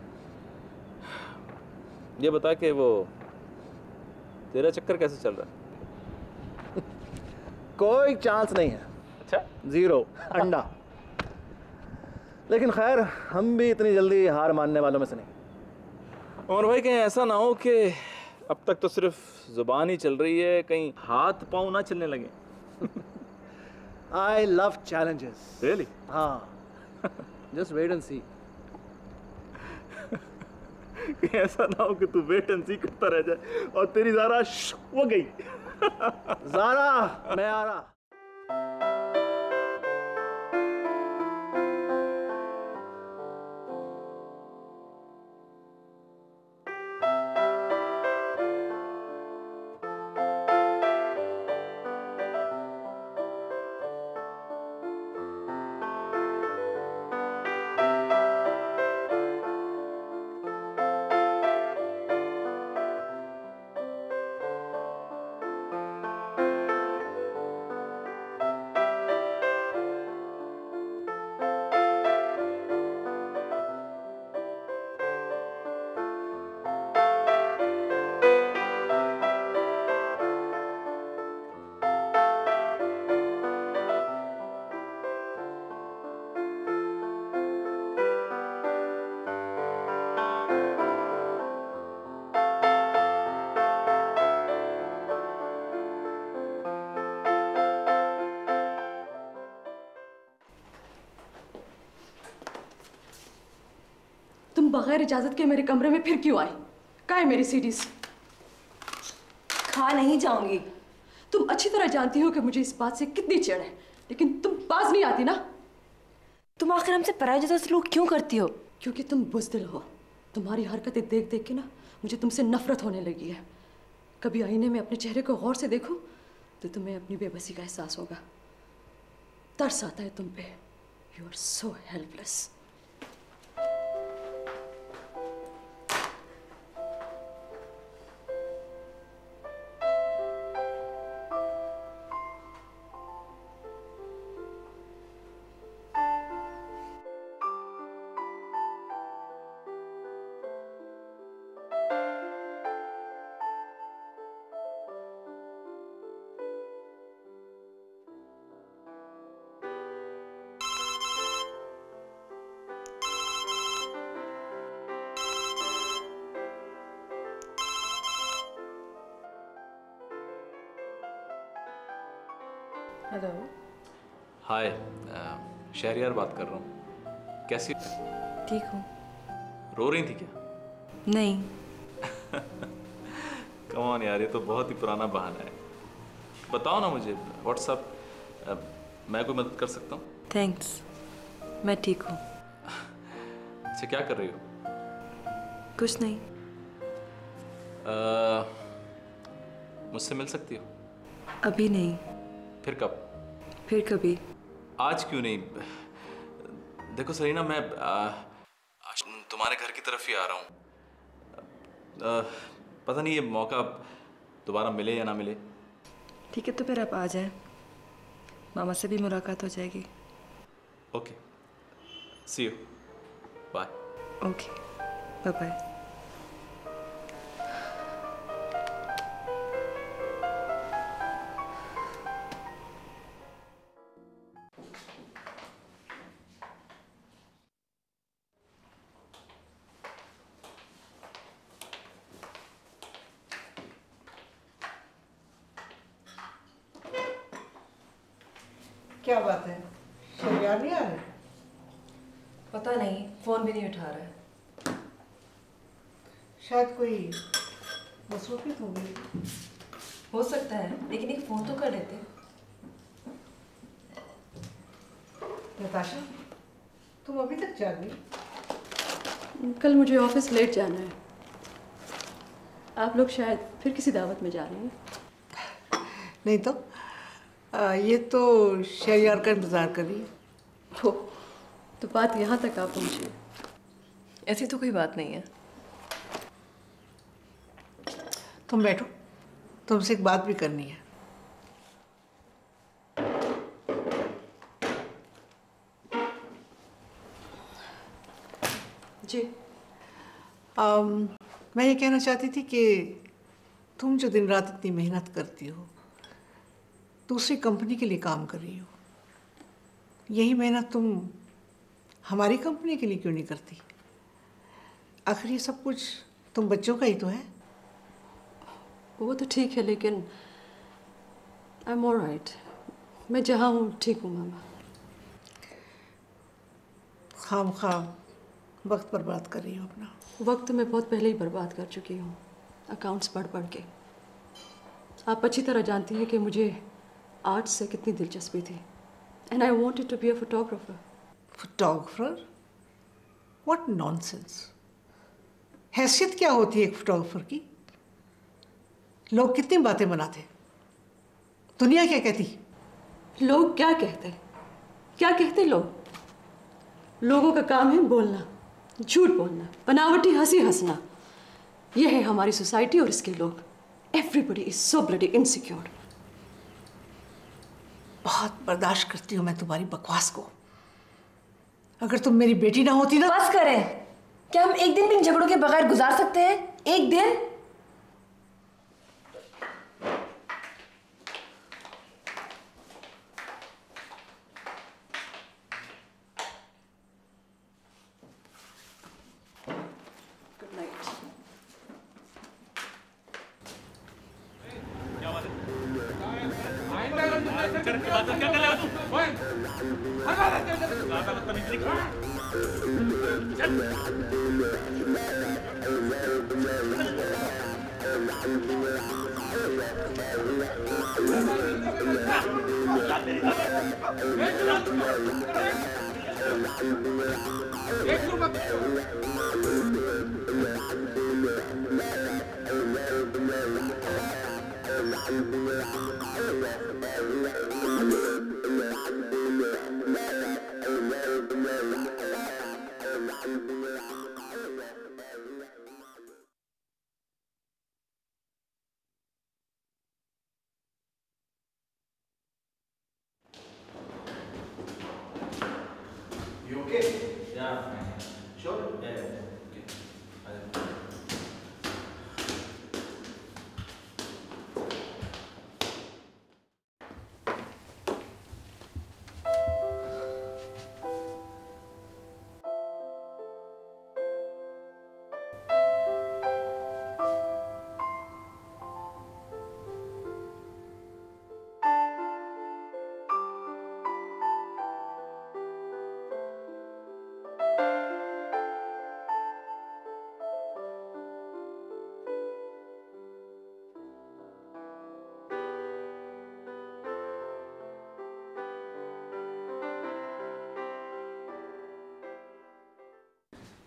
ये बता कि वो तेरा चक्कर कैसे चल रहा है? कोई चांस नहीं है। अच्छा? ज़ीरो, अंडा। लेकिन खैर, हम भी इतनी जल्दी हार मानने वालों में से नहीं। और भाई कहीं ऐसा ना हो कि अब तक तो सिर्फ जुबान ही चल रही है, कहीं हाथ पाँव ना चलने लगे। I love challenges. Really? हाँ, just wait and see. ऐसा ना हो कि तू वेट एंड सी करता रह जाए और तेरी ज़ारा वो गई। ज़ारा, मैं आ रहा। तुम बगैर इजाजत के मेरे कमरे में फिर क्यों आई? कहाँ है मेरी सीडीज? खा नहीं जाऊंगी। तुम अच्छी तरह जानती हो कि मुझे इस बात से कितनी चिढ़ है, लेकिन तुम पास नहीं आती ना। तुम आखिर हमसे पराई जैसा सलूक क्यों करती हो? क्योंकि तुम बुज़दिल हो। तुम्हारी हरकतें देख देख के ना मुझे तुमसे नफरत होने लगी है। कभी आईने में अपने चेहरे को गौर से देखो तो तुम्हें अपनी बेबसी का एहसास होगा। तरस आता है तुम पे। You are so helpless. Hello. Hi, Shahriyar बात कर रहा हूँ। कैसी? ठीक हूँ। रो रही थी क्या? नहीं। कम ऑन यार, ये तो बहुत ही पुराना बहाना है। बताओ ना मुझे, व्हाट्सअप, मैं कोई मदद कर सकता हूँ? थैंक्स, मैं ठीक हूँ। अच्छा, क्या कर रही हो? कुछ नहीं। मुझसे मिल सकती हो? अभी नहीं। फिर कब? फिर कभी। आज क्यों नहीं? देखो सरीना, मैं आज तुम्हारे घर की तरफ ही आ रहा हूँ। पता नहीं ये मौका दोबारा मिले या ना मिले। ठीक है, तो फिर आप आ जाएं, मामा से भी मुलाकात हो जाएगी। Okay, see you, bye. Okay, bye bye. क्या बात है, शहरियार नहीं आ रहे? पता नहीं, फोन भी नहीं उठा रहा है। शायद कोई मसरूफियत होगी। हो सकता है, लेकिन एक फोन तो कर लेते। नताशा, तुम अभी तक जागी? कल मुझे ऑफिस लेट जाना है। आप लोग शायद फिर किसी दावत में जा रहे हैं। नहीं तो ये तो शहरियार का इंतजार कर रही है। हो, तो बात यहाँ तक आ पहुँची। ऐसी तो कोई बात नहीं है। तुम बैठो, तुमसे एक बात भी करनी है। जी। मैं ये कहना चाहती थी कि तुम जो दिन रात इतनी मेहनत करती हो, दूसरी कंपनी के लिए काम कर रही हो, यही मेहनत तुम हमारी कंपनी के लिए क्यों नहीं करती? आखिर ये सब कुछ तुम बच्चों का ही तो है। वो तो ठीक है, लेकिन आई एम ऑलराइट। मैं जहाँ हूँ ठीक हूँ मामा। खामखाम वक्त बर्बाद कर रही हो अपना। वक्त मैं बहुत पहले ही बर्बाद कर चुकी हूँ, अकाउंट्स पढ़ पढ़ के। आप अच्छी तरह जानती हैं कि मुझे आर्ट से कितनी दिलचस्पी थी, and I wanted to be a photographer. Photographer? What nonsense! हैसियत क्या होती है एक फोटोग्राफर की? लोग कितनी बातें बनाते, दुनिया क्या कहती? लोग क्या कहते? क्या कहते लोग? लोगों का काम है बोलना, झूठ बोलना, बनावटी हंसी हंसना। यह है हमारी सोसाइटी और इसके लोग। Everybody is so bloody insecure. बहुत बर्दाश्त करती हूँ मैं तुम्हारी बकवास को। अगर तुम मेरी बेटी ना होती ना। बस करें। क्या हम एक दिन भी इन झगड़ों के बगैर गुजार सकते हैं? एक दिन? Good night. You okay? Yeah. Sure? Yeah. Okay.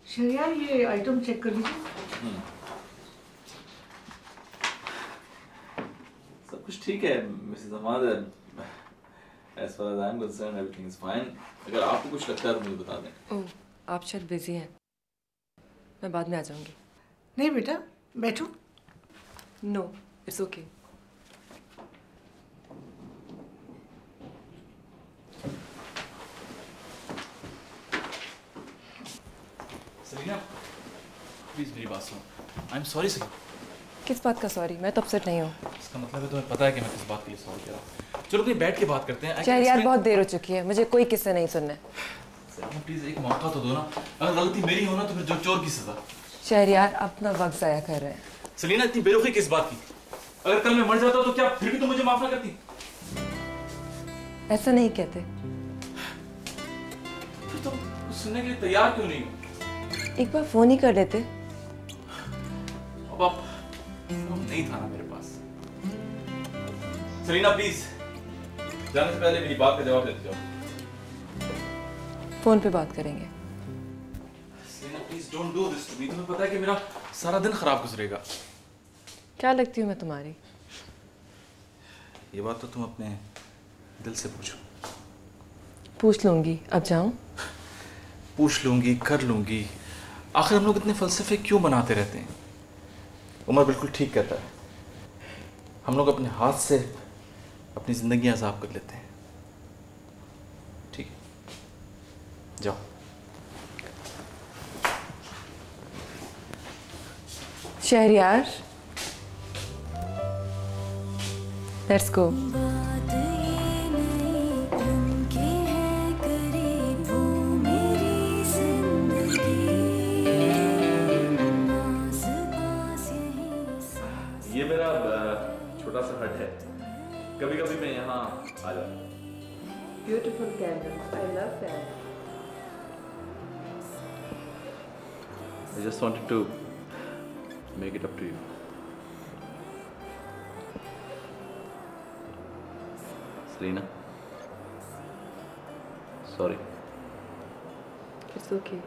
Shahryar ये आइटम चेक कर लीजिए। सब कुछ ठीक है Mrs Ahmed. As far as I'm concerned, everything is fine. अगर आपको कुछ लगता है तो मुझे बता दें। ओह, आप शायद बिजी हैं। मैं बाद में आ जाऊंगी। नहीं बेटा, बैठो। No, it's okay. Salina, please मेरी बात सुनो। I am sorry Salina. किस बात का सॉरी? मैं तो अपसेट नहीं हूँ। इसका मतलब है तुम्हें पता है कि मैं किस बात के लिए सॉरी कह रहा हूँ। चलो कहीं बैठ के बात करते हैं। शहरयार, बहुत देर हो चुकी है, मुझे कोई किस्से नहीं सुनने। सलीना प्लीज एक मौका तो दो ना। अगर गलती मेरी हो ना तो फिर जो चोर की सजा। शहरयार, अपना वक्त जाया कर रहे हैं। सलीना इतनी बेरुखी किस बात की? अगर कल मैं मर जाता तो क्या फिर भी तुम मुझे माफ ना करती? ऐसा नहीं कहते। फिर तुम सुनने के लिए तैयार क्यों नहीं हो? एक बार फोन ही कर लेते। अब आप नहीं था ना मेरे पास। सलीना प्लीज जाने से पहले मेरी बात का जवाब देते जाओ। फोन पे बात करेंगे। Salina please don't do this to me. तुम्हें पता है कि मेरा सारा दिन खराब गुजरेगा। क्या लगती हूँ मैं तुम्हारी? ये बात तो तुम अपने दिल से पूछो। पूछ लूंगी। अब जाऊं? पूछ लूंगी, कर लूंगी। आखिर हम लोग इतने फलसफे क्यों बनाते रहते हैं? उमर बिल्कुल ठीक कहता है। हम लोग अपने हाथ से अपनी जिंदगी आजाब कर लेते हैं। ठीक है, जाओ। Shahryar, let's go. ये मेरा छोटा सा हट है। कभी कभी मैं यहाँ आ जाता हूँ। Beautiful candles, I love that. I just wanted to make it up to you. Selena, sorry. It's okay.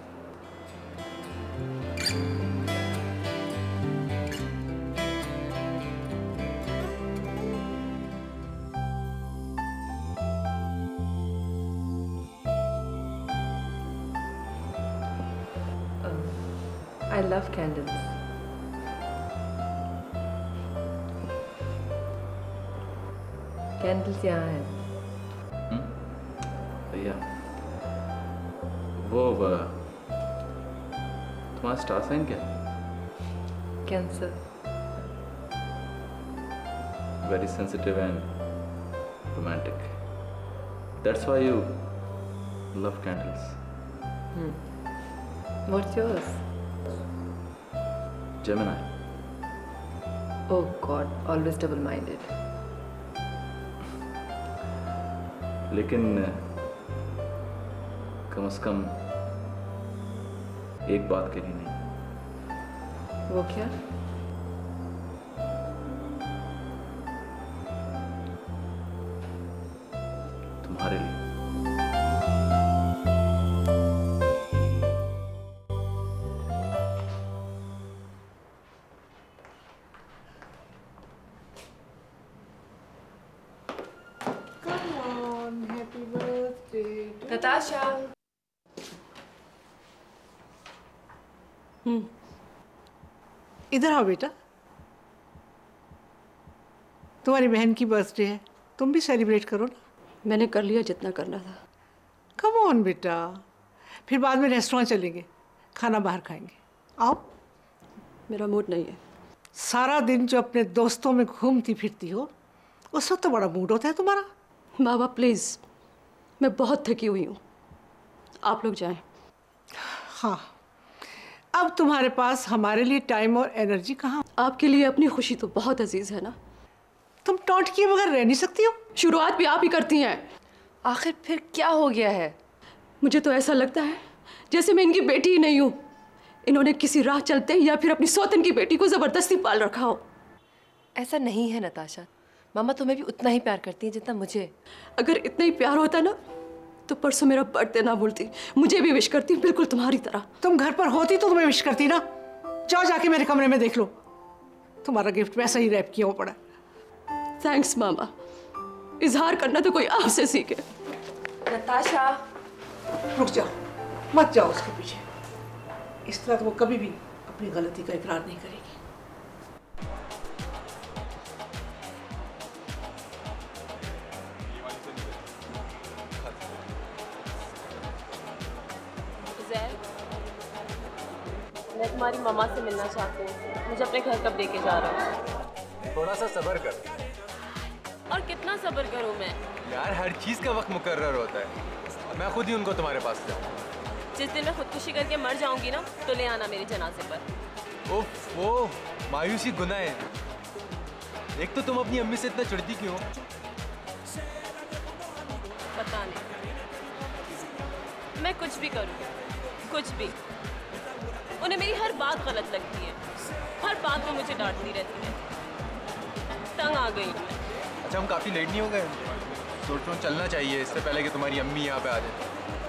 I love candles. Candles यहाँ हैं। भैया, वो तुम्हारा स्टार साइन क्या? Cancer. Very sensitive and romantic. That's why you love candles. What's yours? Gemini. Oh God, always double-minded. लेकिन कम से कम एक बात के लिए नहीं। वो क्या? तुम्हारे लिए। नताशा। इधर आओ बेटा। तुम्हारी बहन की बर्थडे है, तुम भी सेलिब्रेट करो ना। मैंने कर लिया जितना करना था। कम ऑन बेटा, फिर बाद में रेस्टोरेंट चलेंगे, खाना बाहर खाएंगे। आओ। मेरा मूड नहीं है। सारा दिन जो अपने दोस्तों में घूमती फिरती हो, उस वक्त तो बड़ा मूड होता है तुम्हारा। बाबा प्लीज़, मैं बहुत थकी हुई हूँ, आप लोग जाएं। हाँ, अब तुम्हारे पास हमारे लिए टाइम और एनर्जी कहाँ? आपके लिए अपनी खुशी तो बहुत अजीज है ना। तुम टॉन्ट किए बगैर रह नहीं सकती हो। शुरुआत भी आप ही करती हैं। आखिर फिर क्या हो गया है? मुझे तो ऐसा लगता है जैसे मैं इनकी बेटी ही नहीं हूँ। इन्होंने किसी राह चलते या फिर अपनी सौतन की बेटी को ज़बरदस्ती पाल रखा हो। ऐसा नहीं है नताशा, मामा तुम्हें भी उतना ही प्यार करती हैं जितना मुझे। अगर इतना ही प्यार होता ना तो परसों मेरा बर्थडे ना भूलती, मुझे भी विश करती, बिल्कुल तुम्हारी तरह। तुम घर पर होती तो तुम्हें विश करती ना। जाओ जाके मेरे कमरे में देख लो, तुम्हारा गिफ्ट वैसा ही रैप किया हुआ पड़ा। थैंक्स मामा, इजहार करना तो कोई आपसे सीखे। नताशा, रुक जाओ, मत जाओ उसके पीछे। इस तरह तो वो कभी भी अपनी गलती का इकरार नहीं करेगी। मैं तुम्हारी मम्मा से मिलना चाहती हूँ। मुझे अपने घर कब लेके जा रहा हूँ? थोड़ा सा सब्र कर। और कितना सब्र करूँ मैं? यार हर चीज़ का वक्त मुकर्रर होता है। मैं खुद ही उनको तुम्हारे पास जाऊँ। जिस दिन मैं खुदकुशी करके मर जाऊंगी ना, तो ले आना मेरे जनाजे पर। उफ, वो मायूसी गुनाह है। एक तो तुम अपनी अम्मी से इतना चिढ़ती क्यों? पता नहीं, मैं कुछ भी करूँ, कुछ भी, उन्हें मेरी हर बात गलत लगती है। हर बात में मुझे डांटती रहती है। तंग आ गई मैं। अच्छा, हम काफ़ी लेट नहीं हो गए? सोचो चलना चाहिए इससे पहले कि तुम्हारी अम्मी यहाँ पे आ जाए।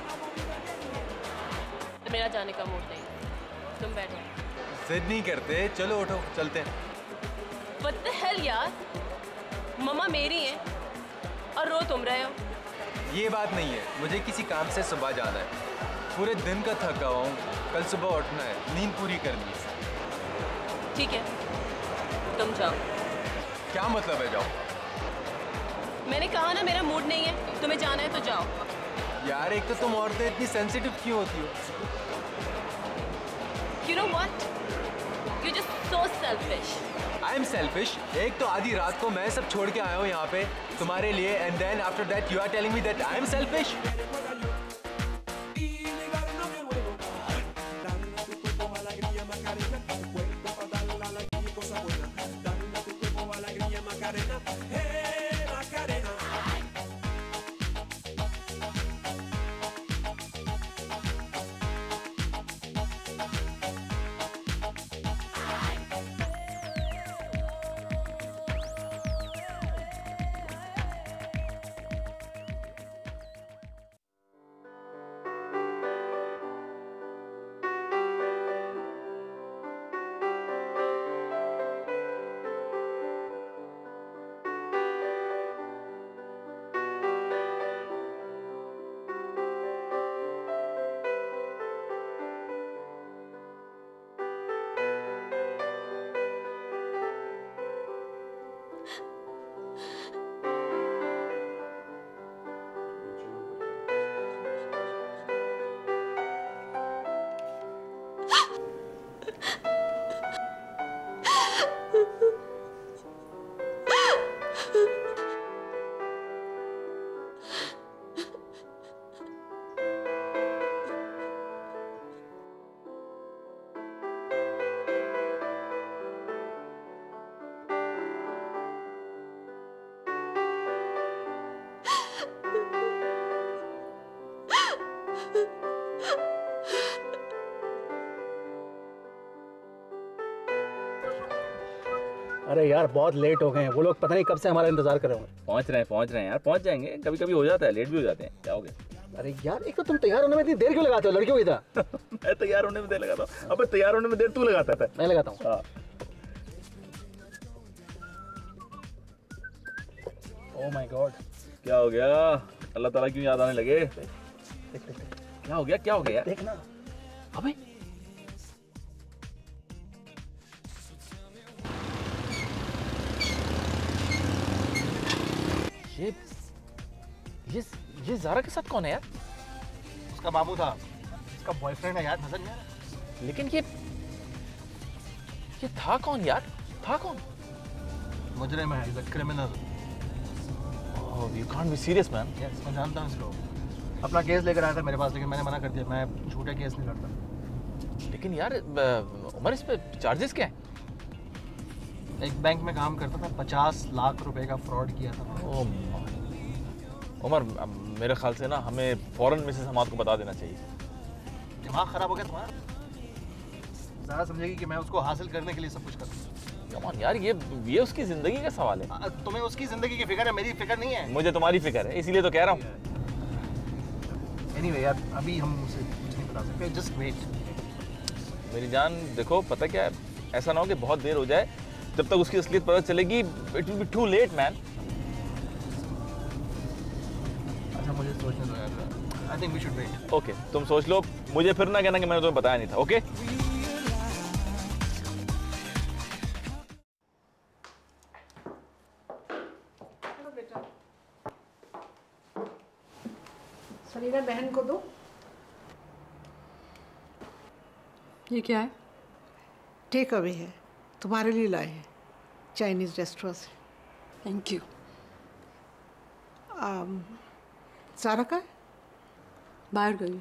मेरा जाने का मूड नहीं, तुम बैठो। जिद नहीं करते, चलो उठो चलते हैं। What the hell यार, मम्मा मेरी हैं और रो तुम रहे हो। ये बात नहीं है, मुझे किसी काम से सुबह जाना है। पूरे दिन का थका हुआ हूँ, कल सुबह उठना है, नींद पूरी करनी है। ठीक है, तुम जाओ। क्या मतलब है जाओ? मैंने कहा ना मेरा मूड नहीं है, तुम्हें जाना है तो जाओ। यार एक तो तुम औरतें इतनी सेंसिटिव क्यों होती हो? You know what? You're just so selfish. I am selfish. एक तो आधी रात को मैं सब छोड़ के आया हूँ यहाँ पे तुम्हारे लिए, and then after that you are telling me that I am selfish. अरे यार बहुत लेट हो गए हैं, वो लोग पता नहीं कब से हमारा इंतजार कर रहे होंगे। पहुंच रहे हैं यार, पहुंच जाएंगे। कभी कभी हो जाता है, लेट भी हो जाते हैं। क्या हो गया? अरे यार एक तो तुम तैयार होने में इतनी देर क्यों लगाते हो लड़कियों की तरह? मैं तैयार होने में देर लगाता हूँ। अबे तैयार होने में देर तू लगाता था। मैं लगाता हूँ। ओह माय गॉड, क्या हो गया? अल्लाह ताला क्यों याद आने लगे? क्या हो गया? क्या हो गया? देखना। अबे ये ज़ारा के साथ कौन है यार? उसका बाबू था, इसका बॉयफ्रेंड है यार, नजर नहीं आ रहा। लेकिन ये था कौन यार? था कौन? मुजरिम है, is a criminal. Oh, you can't be serious man. Yes, मैं जानता हूँ इसको। अपना केस लेकर आया था मेरे पास, लेकिन मैंने मना कर दिया, मैं झूठे केस नहीं लड़ता। लेकिन यार उमर, इस पे चार्जेस क्या है? एक बैंक में काम करता था, 50 लाख रुपए का फ्रॉड किया था। ओह उमर, मेरे ख्याल से ना हमें फौरन मिसेस हमाद को बता देना चाहिए। दिमाग खराब हो गया तुम्हारा? ज़्यादा समझेगी कि मैं उसको हासिल करने के लिए सब कुछ करता हूँ। कम ऑन यार, ये उसकी जिंदगी का सवाल है। तुम्हें उसकी जिंदगी की फिक्र है, मेरी फिक्र नहीं है। मुझे तुम्हारी फिक्र है, इसीलिए तो कह रहा हूँ। एनीवे यार अभी हम उसे कुछ नहीं बता सकते, जस्ट वेट। मेरी जान देखो, पता क्या है, ऐसा ना हो कि बहुत देर हो जाए, जब तक उसकी असलियत पता चलेगी it will be too late man. अच्छा मुझे सोचने दो यार, I think we should wait. Okay, तुम सोच लो, मुझे फिर ना कहना कि मैंने तुम्हें बताया नहीं था। ओके बेटा, सलीना बहन को दो। ये क्या है? टेक अवे है, तुम्हारे लिए लाए हैं, चाइनीज रेस्टोरेंट से। Thank you. सारा का है? बाहर गई।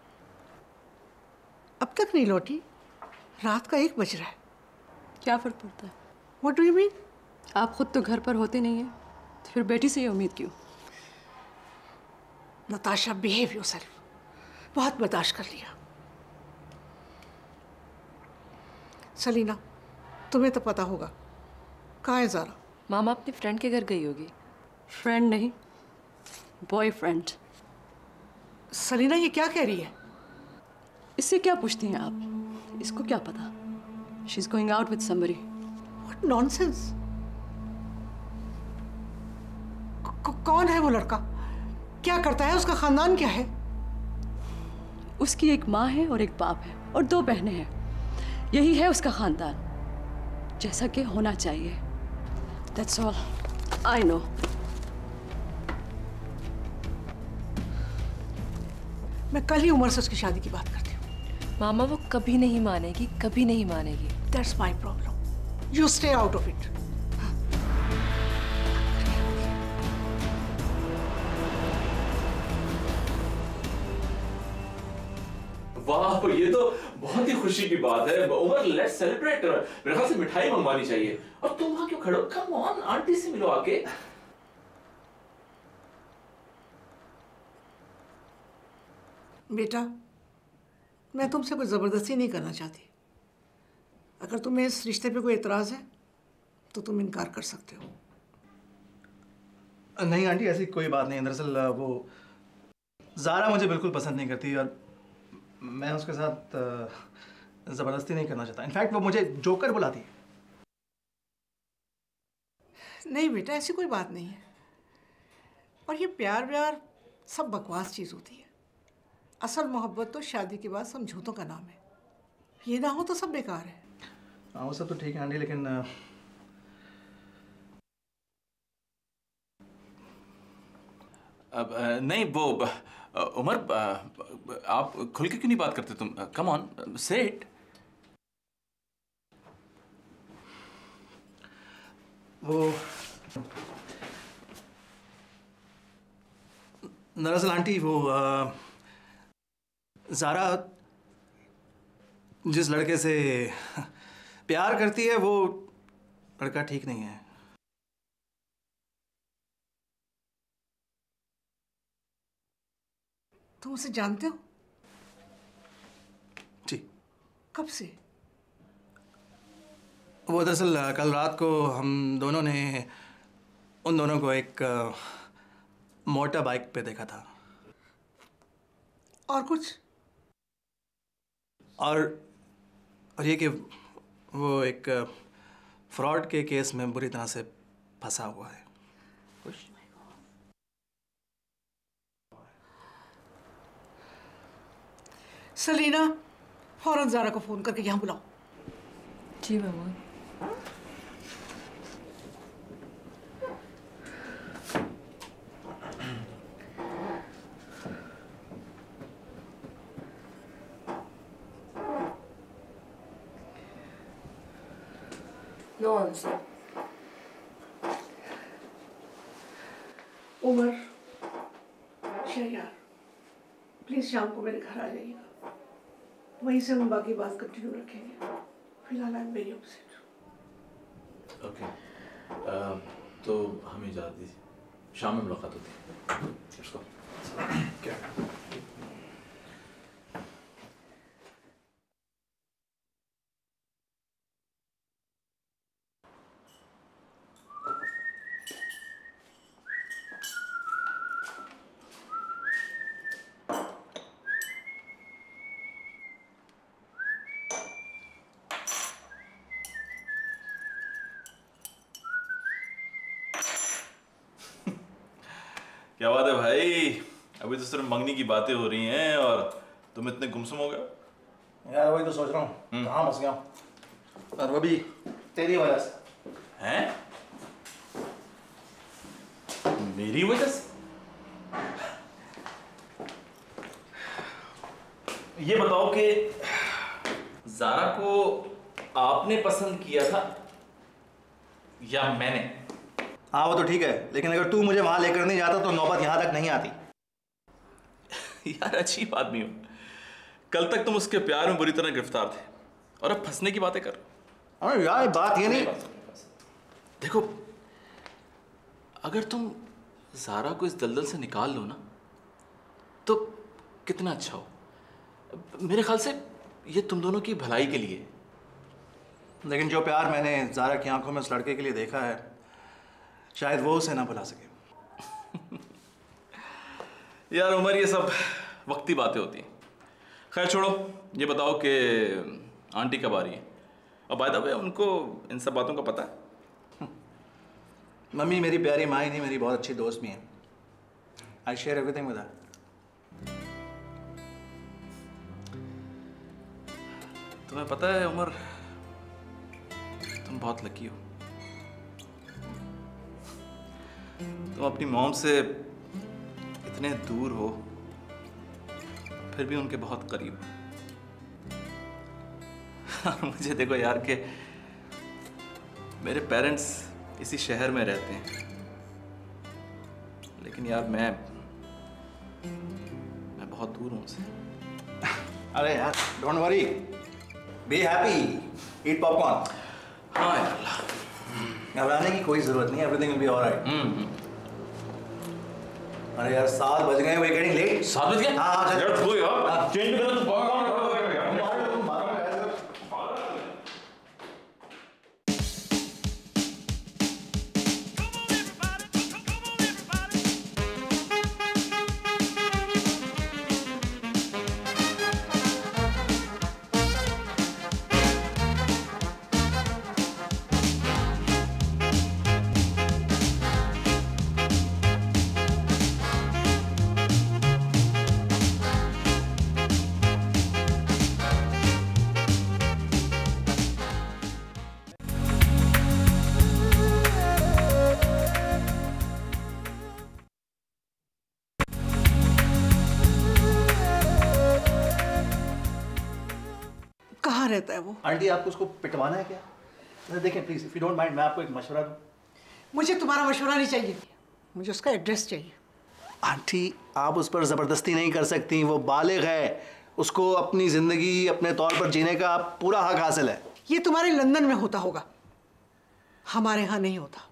अब तक नहीं लौटी? रात का 1 बज रहा है। क्या फर्क पड़ता है? What do you mean? आप खुद तो घर पर होते नहीं हैं, तो फिर बेटी से ये उम्मीद क्यों? Natasha, behave yourself. बहुत बर्दाश्त कर लिया। सलीना, तुम्हें तो पता होगा, कहाँ है ज़ारा? मामा अपने फ्रेंड के घर गई होगी। फ्रेंड नहीं, बॉयफ्रेंड। सलीना ये क्या कह रही है? इससे क्या पूछती हैं आप? इसको क्या पता? She is going out with somebody. What nonsense! कौन है वो लड़का? क्या करता है? उसका खानदान क्या है? उसकी एक माँ है और एक बाप है और 2 बहनें हैं। यही है उसका खानदान, जैसा कि होना चाहिए। That's all I know. मैं कल ही उमर से उसकी शादी की बात करती हूँ। मामा वो कभी नहीं मानेगी, कभी नहीं मानेगी। That's my problem. You stay out of it. वाह, ये तो बहुत ही खुशी की बात है। Umar, let's celebrate. मेरे ख्याल से मिठाई मंगवानी चाहिए। और तुम वहां क्यों खड़े हो? कम ऑन, आंटी से मिलो आके। बेटा, मैं तुमसे कोई ज़बरदस्ती नहीं करना चाहती। अगर तुम्हें इस रिश्ते पे कोई एतराज़ है तो तुम इनकार कर सकते हो। नहीं आंटी, ऐसी कोई बात नहीं। दरअसल वो ज़ारा मुझे बिल्कुल पसंद नहीं करती और मैं उसके साथ ज़बरदस्ती नहीं करना चाहता। इनफैक्ट वो मुझे जोकर बुलाती है। नहीं बेटा, ऐसी कोई बात नहीं है। और ये प्यार व्यार सब बकवास चीज़ होती है। असल मोहब्बत तो शादी के बाद समझौतों का नाम है। ये ना हो तो सब बेकार है। हाँ वो सब तो ठीक है आंटी, लेकिन अब नहीं वो उमर, आप खुल के क्यों नहीं बात करते? तुम कम ऑन से इट। वो दरअसल आंटी वो ज़ारा जिस लड़के से प्यार करती है वो लड़का ठीक नहीं है। तुम उसे जानते हो? जी। कब से? वो दरअसल कल रात को हम दोनों ने उन दोनों को एक मोटर बाइक पे देखा था। और कुछ? और ये कि वो एक फ्रॉड के केस में बुरी तरह से फंसा हुआ है। सलीना, फौरन ज़ारा को फ़ोन करके यहाँ बुलाओ। जी मामा। No answer. Umar, Shahyar, please शाम को मेरे घर आ जाइएगा। वहीं से हम बाकी बात कंटिन्यू रखेंगे। फिलहाल I am very upset. Okay, तो हमें इजाज़त दीजिए, शाम में मुलाकात होती है। Let's go. क्या? क्या बात है भाई, अभी तो सिर्फ मंगनी की बातें हो रही हैं और तुम इतने गुमसुम हो गए। यार वही तो सोच रहा हूँ, कहाँ फंस गया हूँ। और वो भी तेरी वजह से। हैं? मेरी वजह से? ये बताओ कि ज़ारा को आपने पसंद किया था या मैंने? हाँ वो तो ठीक है, लेकिन अगर तू मुझे वहां लेकर नहीं जाता तो नौबत यहाँ तक नहीं आती। यार अजीब आदमी हो, कल तक तुम उसके प्यार में बुरी तरह गिरफ्तार थे और अब फंसने की बातें कर। अरे यार बात ये नहीं। देखो, अगर तुम ज़ारा को इस दलदल से निकाल लो ना तो कितना अच्छा हो। मेरे ख्याल से ये तुम दोनों की भलाई के लिए। लेकिन जो प्यार मैंने ज़ारा की आंखों में उस लड़के के लिए देखा है, शायद वो उसे ना भुला सके। यार उमर, ये सब वक्ती बातें होती हैं। खैर छोड़ो, ये बताओ कि आंटी कब आ रही है? और बाय द वे उनको इन सब बातों का पता है? मम्मी मेरी प्यारी माँ ही नहीं, मेरी बहुत अच्छी दोस्त भी है। I share everything with her. तुम्हें पता है उमर, तुम बहुत लकी हो। तुम अपनी मॉम से इतने दूर हो फिर भी उनके बहुत करीब हो। मुझे देखो यार कि मेरे पेरेंट्स इसी शहर में रहते हैं, लेकिन यार मैं बहुत दूर हूं उनसे। अरे यार don't worry, be happy, eat popcorn. हाँ यार, घबराने की कोई जरूरत नहीं, एवरीथिंग विल बी ऑलराइट। अरे यार 7 बज गए, वी गेटिंग लेट। 7 बज गए? हाँ चल यार वो यार चेंज करो तो बहुत रहता है वो। आंटी आपको उसको पिटवाना है क्या? देखें please, if you don't mind, मैं आपको एक मशवरा दूं। मुझे तुम्हारा मशवरा नहीं चाहिए, मुझे उसका एड्रेस चाहिए। आंटी आप उस पर जबरदस्ती नहीं कर सकती, वो बालिग है, उसको अपनी जिंदगी अपने तौर पर जीने का पूरा हक हासिल है। ये तुम्हारे लंदन में होता होगा, हमारे यहाँ नहीं होता।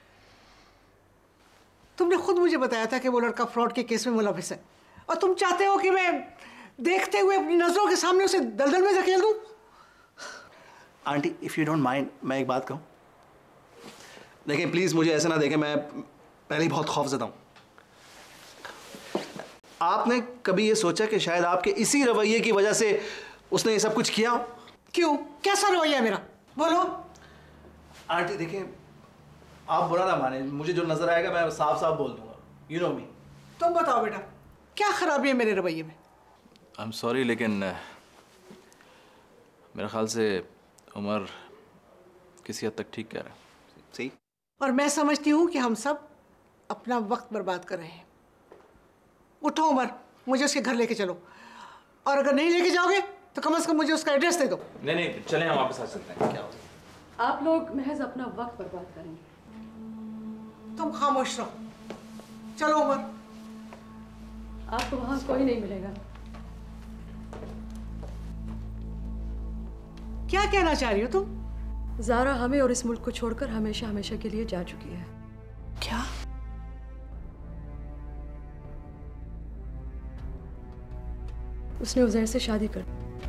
तुमने खुद मुझे बताया था कि वो लड़का फ्रॉड के केस में मुलविस है, और तुम चाहते हो कि मैं देखते हुए अपनी नजरों के सामने उसे दलदल में धकेल दूं? Auntie if you don't mind, मैं एक बात कहूं? देखिए प्लीज मुझे ऐसे ना देखें, मैं पहले ही बहुत खौफज़दा हूं। आपने कभी ये सोचा कि शायद आपके इसी रवैये की वजह से उसने ये सब कुछ किया हो? क्यों, कैसा रवैया है मेरा, बोलो। आंटी देखिए, आप बुरा ना माने, मुझे जो नजर आएगा मैं साफ साफ बोल दूंगा, यू नो मी। तुम बताओ बेटा, क्या खराबी है मेरे रवैये में? आई एम सॉरी, लेकिन मेरे ख्याल से उमर किसी हद तक ठीक कह रहा है। सही। और मैं समझती हूँ कि हम सब अपना वक्त बर्बाद कर रहे हैं। उठो उमर, मुझे उसके घर लेके चलो, और अगर नहीं लेके जाओगे तो कम से कम मुझे उसका एड्रेस दे दो। नहीं नहीं चलें, हम आपके साथ चलते हैं। क्या आप लोग महज अपना वक्त बर्बाद करेंगे। तुम खामोश रहो, चलो उमर। आपको वहां कोई नहीं मिलेगा। क्या कहना चाह रही हो तुम? ज़ारा हमें और इस मुल्क को छोड़कर हमेशा हमेशा के लिए जा चुकी है। क्या? उसने उज़ैर से शादी कर,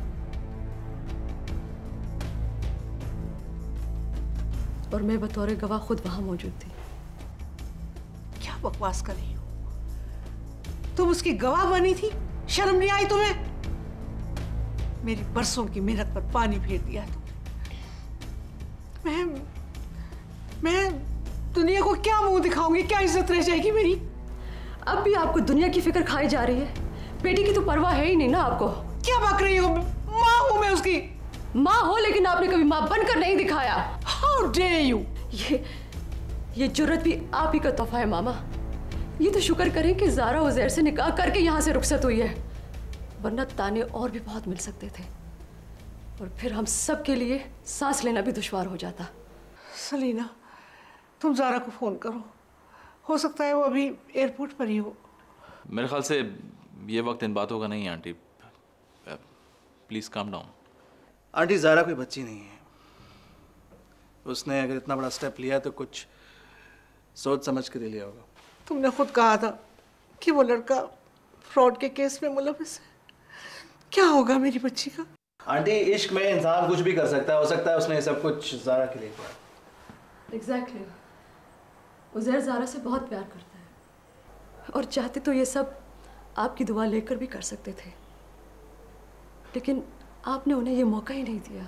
और मैं बतौर गवाह खुद वहां मौजूद थी। क्या बकवास कर रही हो? तुम उसकी गवाह बनी थी? शर्म नहीं आई तुम्हें? मेरी बरसों की मेहनत पर पानी फेर दिया तुमने। मैं दुनिया को क्या मुंह दिखाऊंगी, क्या इज्जत रह जाएगी मेरी? अब भी आपको दुनिया की फिक्र खाई जा रही है। बेटी की तो परवाह है ही नहीं ना आपको। क्या बक रही हो? माँ हूं मैं उसकी। माँ हो, लेकिन आपने कभी माँ बनकर नहीं दिखाया। How dare you? ये जुर्रत भी आप ही का तोहफा है मामा। ये तो शुक्र करें कि ज़ारा उज़ैर से निकाह करके यहाँ से रुखसत हुई है, वरना ताने और भी बहुत मिल सकते थे और फिर हम सब के लिए सांस लेना भी दुश्वार हो जाता। सलीना, तुम ज़ारा को फ़ोन करो, हो सकता है वो अभी एयरपोर्ट पर ही हो। मेरे ख्याल से ये वक्त इन बातों का नहीं है auntie, please calm down. Auntie, Zara कोई बच्ची नहीं है। उसने अगर इतना बड़ा स्टेप लिया तो कुछ सोच समझ कर ही लिया होगा। तुमने खुद कहा था कि वो लड़का फ्रॉड के केस में मुलविस है। क्या होगा मेरी बच्ची का? आंटी, इश्क में इंसान कुछ भी कर सकता है। हो सकता है उसने ये सब कुछ ज़ारा के लिए किया। एग्जैक्टली। उज़ैर ज़ारा से बहुत प्यार करता है और चाहते तो ये सब आपकी दुआ लेकर भी कर सकते थे, लेकिन आपने उन्हें ये मौका ही नहीं दिया।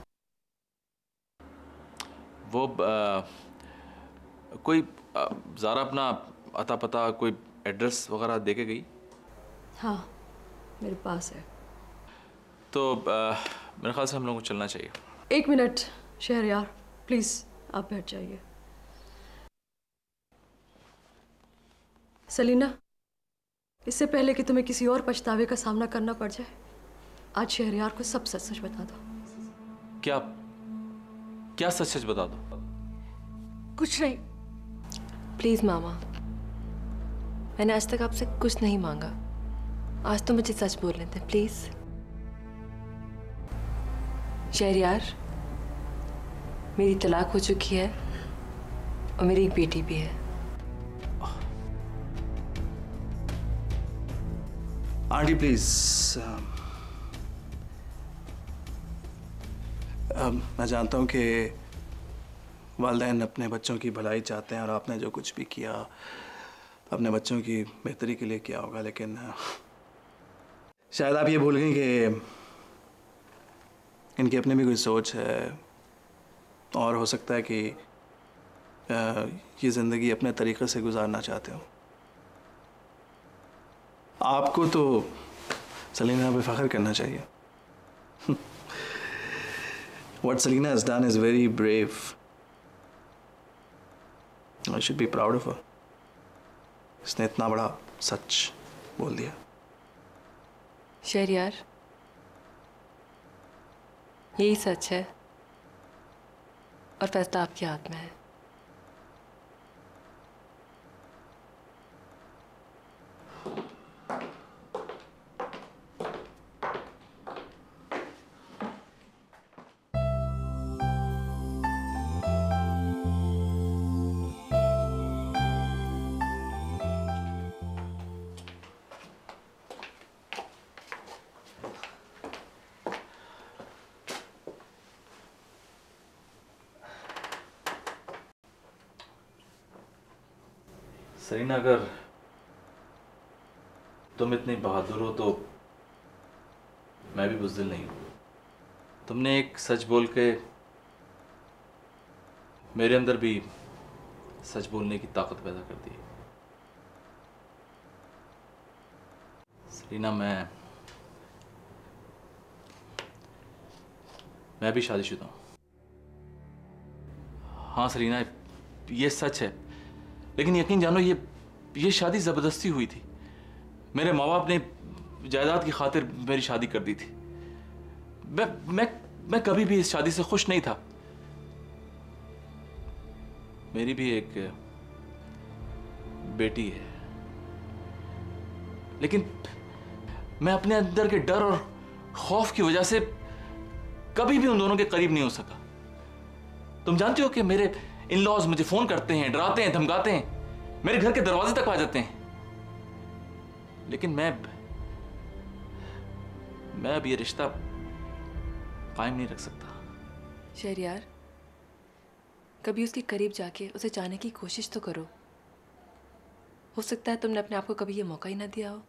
वो कोई ज़ारा अपना अता पता, कोई एड्रेस वगैरह दे के गई? हाँ, मेरे पास है। तो मेरे ख्याल से हम लोगों को चलना चाहिए। 1 मिनट शहरयार, प्लीज़ आप बैठ जाइए। सलीना, इससे पहले कि तुम्हें किसी और पछतावे का सामना करना पड़ जाए, आज शहरयार को सब सच सच बता दो। क्या क्या सच सच बता दो? कुछ नहीं। प्लीज मामा, मैंने आज तक आपसे कुछ नहीं मांगा, आज तो मुझे सच बोल लेते प्लीज। शहरयार, मेरी तलाक हो चुकी है और मेरी एक बेटी भी है। आंटी प्लीज, मैं जानता हूँ कि वालिदैन अपने बच्चों की भलाई चाहते हैं और आपने जो कुछ भी किया अपने बच्चों की बेहतरी के लिए किया होगा, लेकिन शायद आप ये भूल गए कि इनकी अपनी भी कोई सोच है और हो सकता है कि ये ज़िंदगी अपने तरीक़े से गुजारना चाहते हो। आपको तो सलीना पे फ़ख्र करना चाहिए। What Selena has done is very brave. I should be proud of her. इसने इतना बड़ा सच बोल दिया। शहरयार, यही सच है और फैसला आपके हाथ में है। सलीना, अगर तुम इतनी बहादुर हो तो मैं भी बुज़दिल नहीं हूँ। तुमने एक सच बोल के मेरे अंदर भी सच बोलने की ताकत पैदा कर दी। सलीना, मैं भी शादीशुदा हूँ। हाँ सलीना, ये सच है, लेकिन यकीन जानो ये शादी ज़बरदस्ती हुई थी। मेरे माँ बाप ने जायदाद की खातिर मेरी शादी कर दी थी। मैं कभी भी इस शादी से खुश नहीं था। मेरी भी एक बेटी है, लेकिन मैं अपने अंदर के डर और खौफ की वजह से कभी भी उन दोनों के करीब नहीं हो सका। तुम जानते हो कि मेरे इन-लॉज मुझे फोन करते हैं, डराते हैं, धमकाते हैं, मेरे घर के दरवाजे तक आ जाते हैं, लेकिन मैं अब ये रिश्ता कायम नहीं रख सकता। शहरयार, कभी उसके करीब जाके उसे जाने की कोशिश तो करो। हो सकता है तुमने अपने आप को कभी ये मौका ही ना दिया हो।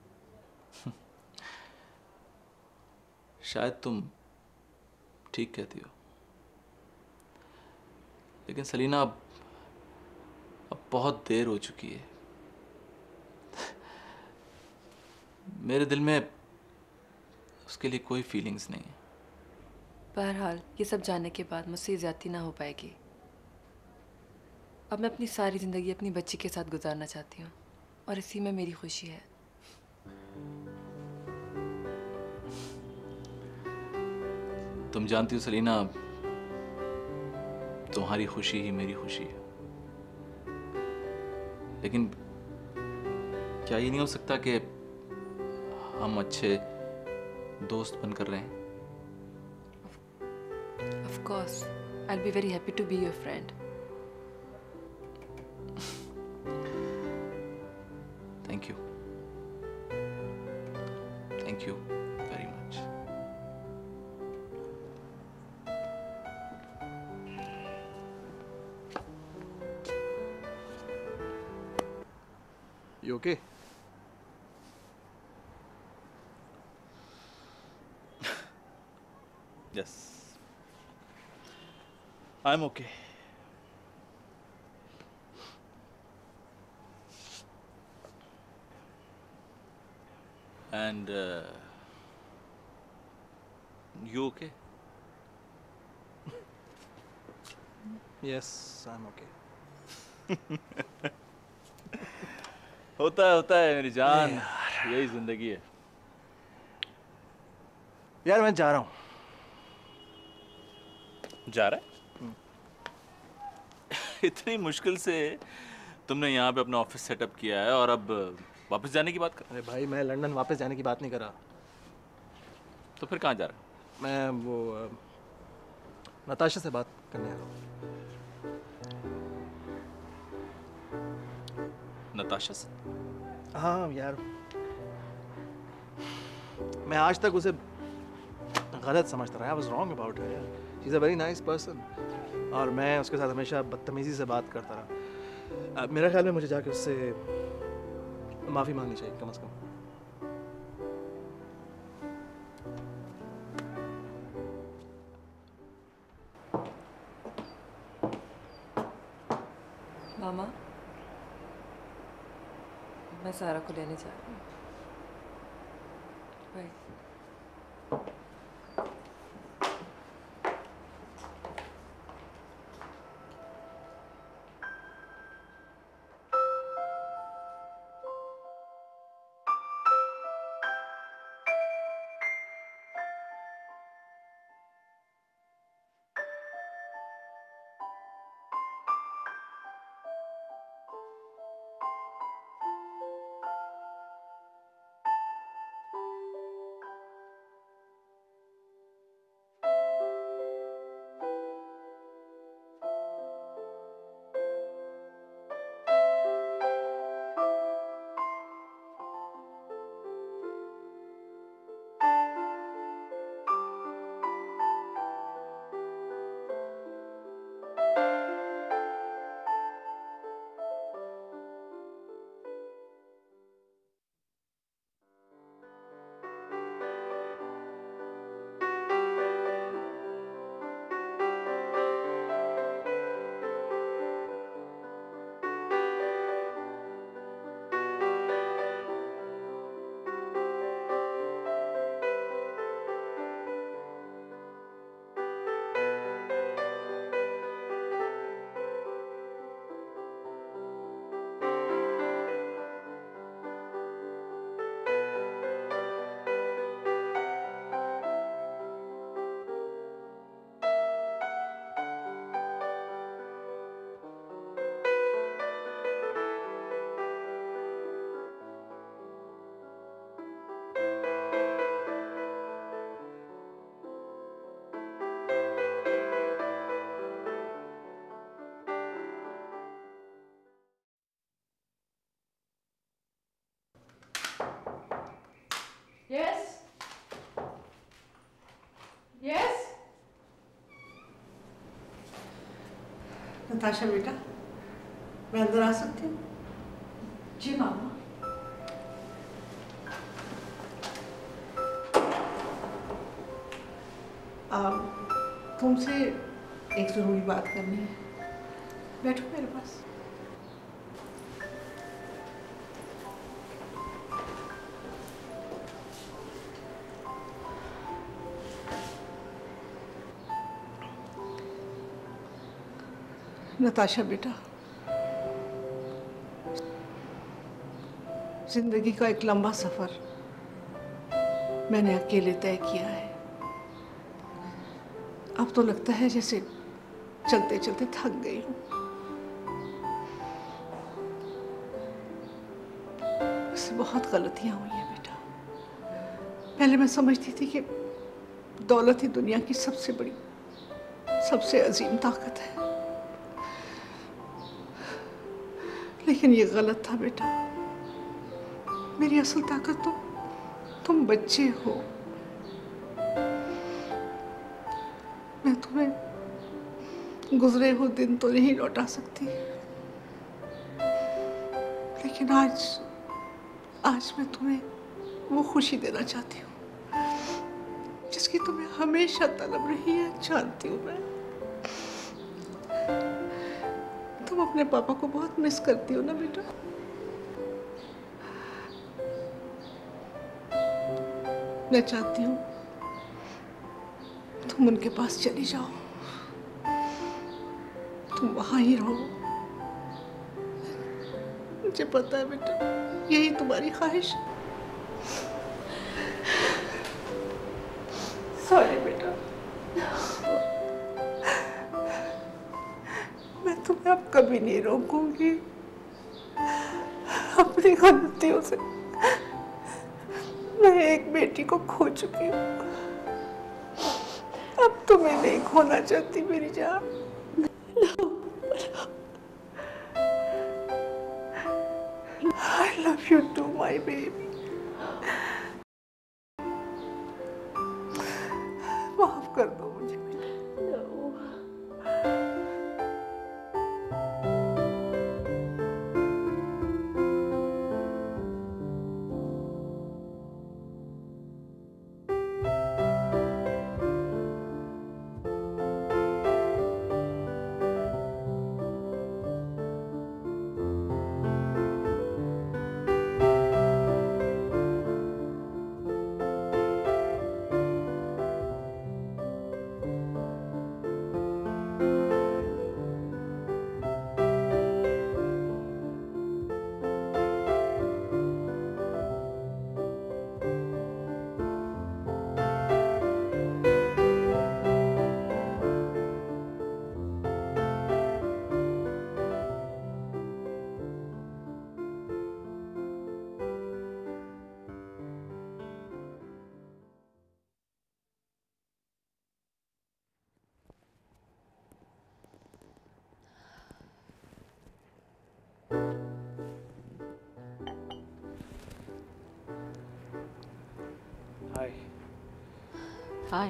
शायद तुम ठीक कहती हो, लेकिन सलीना, अब बहुत देर हो चुकी है। मेरे दिल में उसके लिए कोई फीलिंग्स नहीं है। बहरहाल ये सब जानने के बाद मुझसे ज्यादती ना हो पाएगी। अब मैं अपनी सारी ज़िंदगी अपनी बच्ची के साथ गुजारना चाहती हूँ और इसी में मेरी खुशी है। तुम जानती हो सलीना, तुम्हारी खुशी ही मेरी खुशी है। लेकिन क्या ये नहीं हो सकता कि हम अच्छे दोस्त बनकर रहें? Of course, I'll be very happy to be your friend. Thank you. Thank you very much. You okay? Yes. I'm okay. And you okay? Yes, I'm okay. होता है मेरी जान, यही जिंदगी है। यार मैं जा रहा हूँ। जा रहा है? इतनी मुश्किल से तुमने यहाँ पे अपना ऑफिस सेटअप किया है और अब वापस जाने की बात कर? अरे भाई मैं लंदन वापस जाने की बात नहीं कर रहा। तो फिर कहाँ जा रहा है? मैं वो नताशा से बात करने आ रहा हूँ। नताशा से? हाँ यार, मैं आज तक उसे गलत समझता रहा। I was wrong about her यार। She's a very nice person और मैं उसके साथ हमेशा बदतमीजी से बात करता रहा। मेरा ख्याल में मुझे जाके उससे माफ़ी मांगनी चाहिए कम से कम। मामा, मैं सारा को लेने जा रही हूँ। बाय। Yes? Yes? नताशा बेटा, मैं अंदर आ सकती हूँ? जी मामा। तुमसे एक ज़रूरी बात करनी है। बैठो मेरे पास। नताशा बेटा, जिंदगी का एक लंबा सफर मैंने अकेले तय किया है। अब तो लगता है जैसे चलते चलते थक गई हूँ। इससे बहुत गलतियां हुई हैं बेटा। पहले मैं समझती थी कि दौलत ही दुनिया की सबसे बड़ी, सबसे अजीम ताकत है, लेकिन ये गलत था बेटा। मेरी असल ताकत तो तुम बच्चे हो। मैं तुम्हें गुजरे हुए दिन तो नहीं लौटा सकती, लेकिन आज मैं तुम्हें वो खुशी देना चाहती हूँ जिसकी तुम्हें हमेशा तलब रही है। जानती हूँ मैं, तुम अपने पापा को बहुत मिस करती हो ना बेटा। मैं चाहती हूँ तुम उनके पास चली जाओ, तुम वहां ही रहो। मुझे पता है बेटा, यही तुम्हारी ख्वाहिश है। सॉरी बेटा, मैं तुम्हें अब कभी नहीं रोकूंगी। अपनी गलतियों से मैं एक बेटी को खो चुकी हूँ, अब तुम्हें नहीं खोना चाहती मेरी जान। I love you too, my baby. माफ कर दो मुझे हाय। हाय।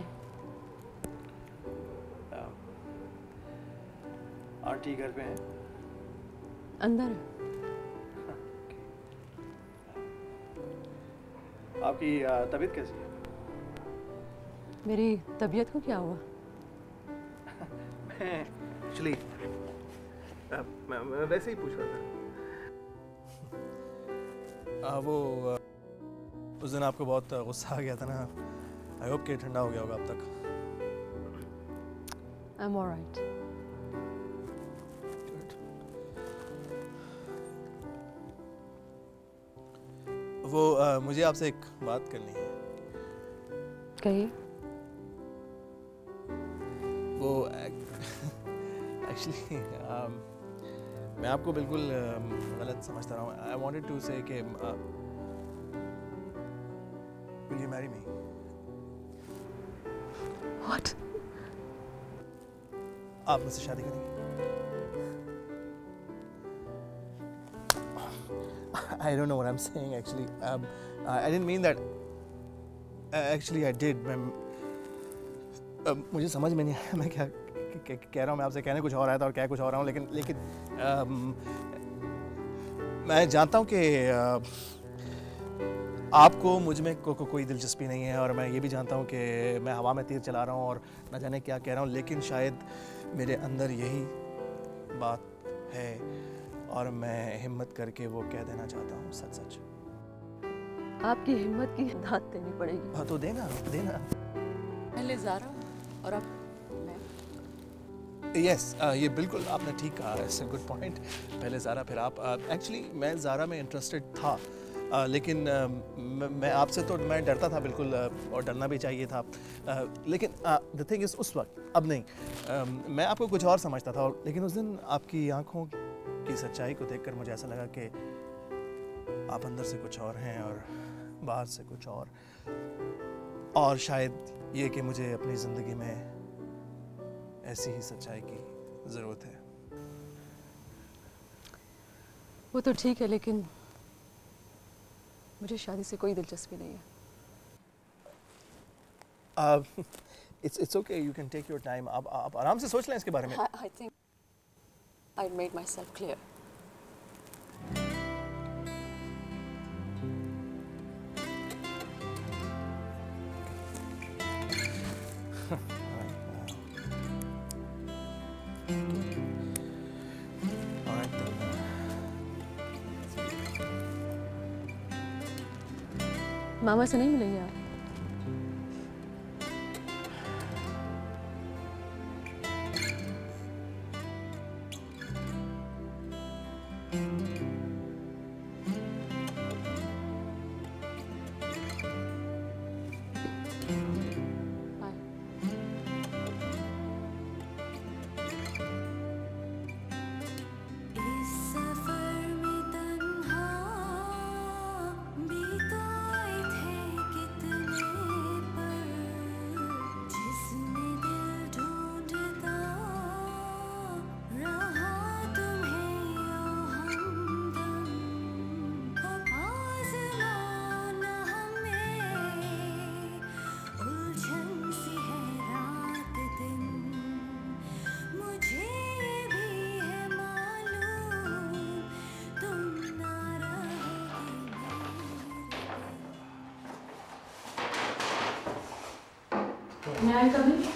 आंटी घर पे हैं? अंदर। आपकी तबीयत कैसी है? मेरी तबीयत को क्या हुआ? मैं एक्चुअली मैं वैसे ही पूछ रहा था। वो उस दिन आपको बहुत गुस्सा आ गया था ना, आई होप कि ठंडा हो गया होगा अब तक। I am alright. वो मुझे आपसे एक बात करनी है। कहिए। वो एक्चुअली मैं आपको बिल्कुल गलत समझता रहा हूँ। आई वांटेड टू से कि will you marry me? What? आप मुझसे शादी करेंगे? I don't know what I'm saying actually. I didn't mean that. Actually, I did. मुझे समझ में नहीं आया मैं क्या कह रहा हूँ। मैं आपसे कहने कुछ और आया था और कह कुछ और रहा हूँ, लेकिन मैं जानता हूँ कि आपको मुझ में कोई दिलचस्पी नहीं है, और मैं ये भी जानता हूँ कि मैं हवा में तीर चला रहा हूँ और न जाने क्या कह रहा हूँ, लेकिन शायद मेरे अंदर यही बात है और मैं हिम्मत करके वो कह देना चाहता हूँ सच सच। आपकी हिम्मत की दाद देनी पड़ेगी। हाँ तो देना। पहले ज़ारा और अब मैं। यस ये बिल्कुल आपने ठीक कहा, इट्स अ गुड पॉइंट। पहले ज़ारा फिर आप। एक्चुअली मैं ज़ारा में इंटरेस्टेड था, लेकिन मैं आपसे तो मैं डरता था बिल्कुल, और डरना भी चाहिए था। लेकिन द थिंग इज़ उस वक्त, अब नहीं, मैं आपको कुछ और समझता था, लेकिन उस दिन आपकी आंखों की सच्चाई को देखकर मुझे ऐसा लगा कि आप अंदर से कुछ और हैं और बाहर से कुछ और शायद ये कि मुझे अपनी ज़िंदगी में ऐसी ही सच्चाई की ज़रूरत है। वो तो ठीक है, लेकिन मुझे शादी से कोई दिलचस्पी नहीं है। It's okay, you can take your time. आप आराम से सोच लें इसके बारे में। I think I made myself clear. मामा से नहीं मिलेंगे आप? May I come in?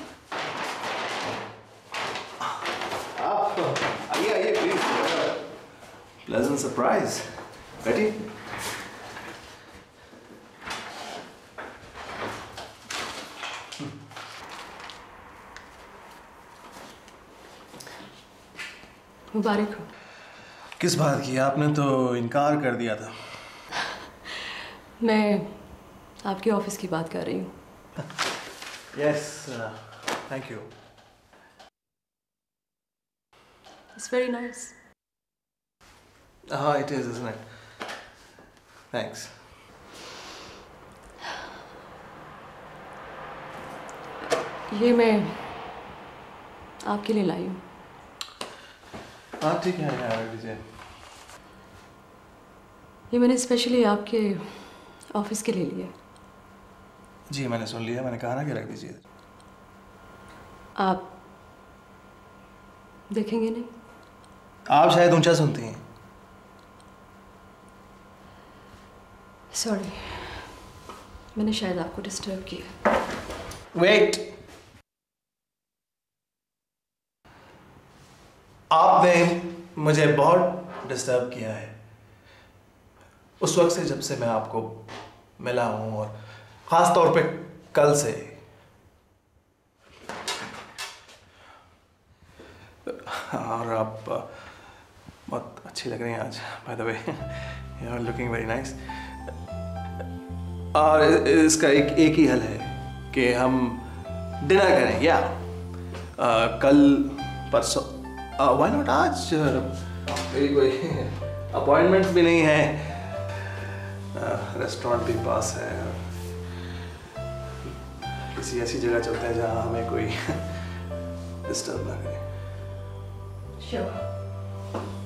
आइए प्लीज। Pleasant surprise. बैठिए। मुबारक हो। किस बात की? आपने तो इनकार कर दिया था। मैं आपके ऑफिस की बात कर रही हूँ। Yes, thank you. It's very nice. It is, isn't it? Thanks. ये मैं आपके लिए लाई हूँ। हाँ ठीक है, रख दीजिए। ये मैंने स्पेशली आपके ऑफिस के लिए लिया। जी मैंने सुन लिया, मैंने कहा ना कि रख दीजिए। आप देखेंगे नहीं? आप शायद ऊंचा सुनती हैं। सॉरी, मैंने शायद आपको डिस्टर्ब किया। वेट, आपने मुझे बहुत डिस्टर्ब किया है उस वक्त से, जब से मैं आपको मिला हूं, और खास तौर पे कल से। और आप बहुत अच्छी लग रही हैं आज, by the way, you are looking very nice. और इसका एक ही हल है कि हम डिनर करें, या कल परसों, व्हाई नॉट आज? मेरी कोई अपॉइंटमेंट्स भी नहीं है, रेस्टोरेंट भी पास है, किसी ऐसी जगह चलते हैं जहां हमें कोई डिस्टर्ब ना करे। Sure.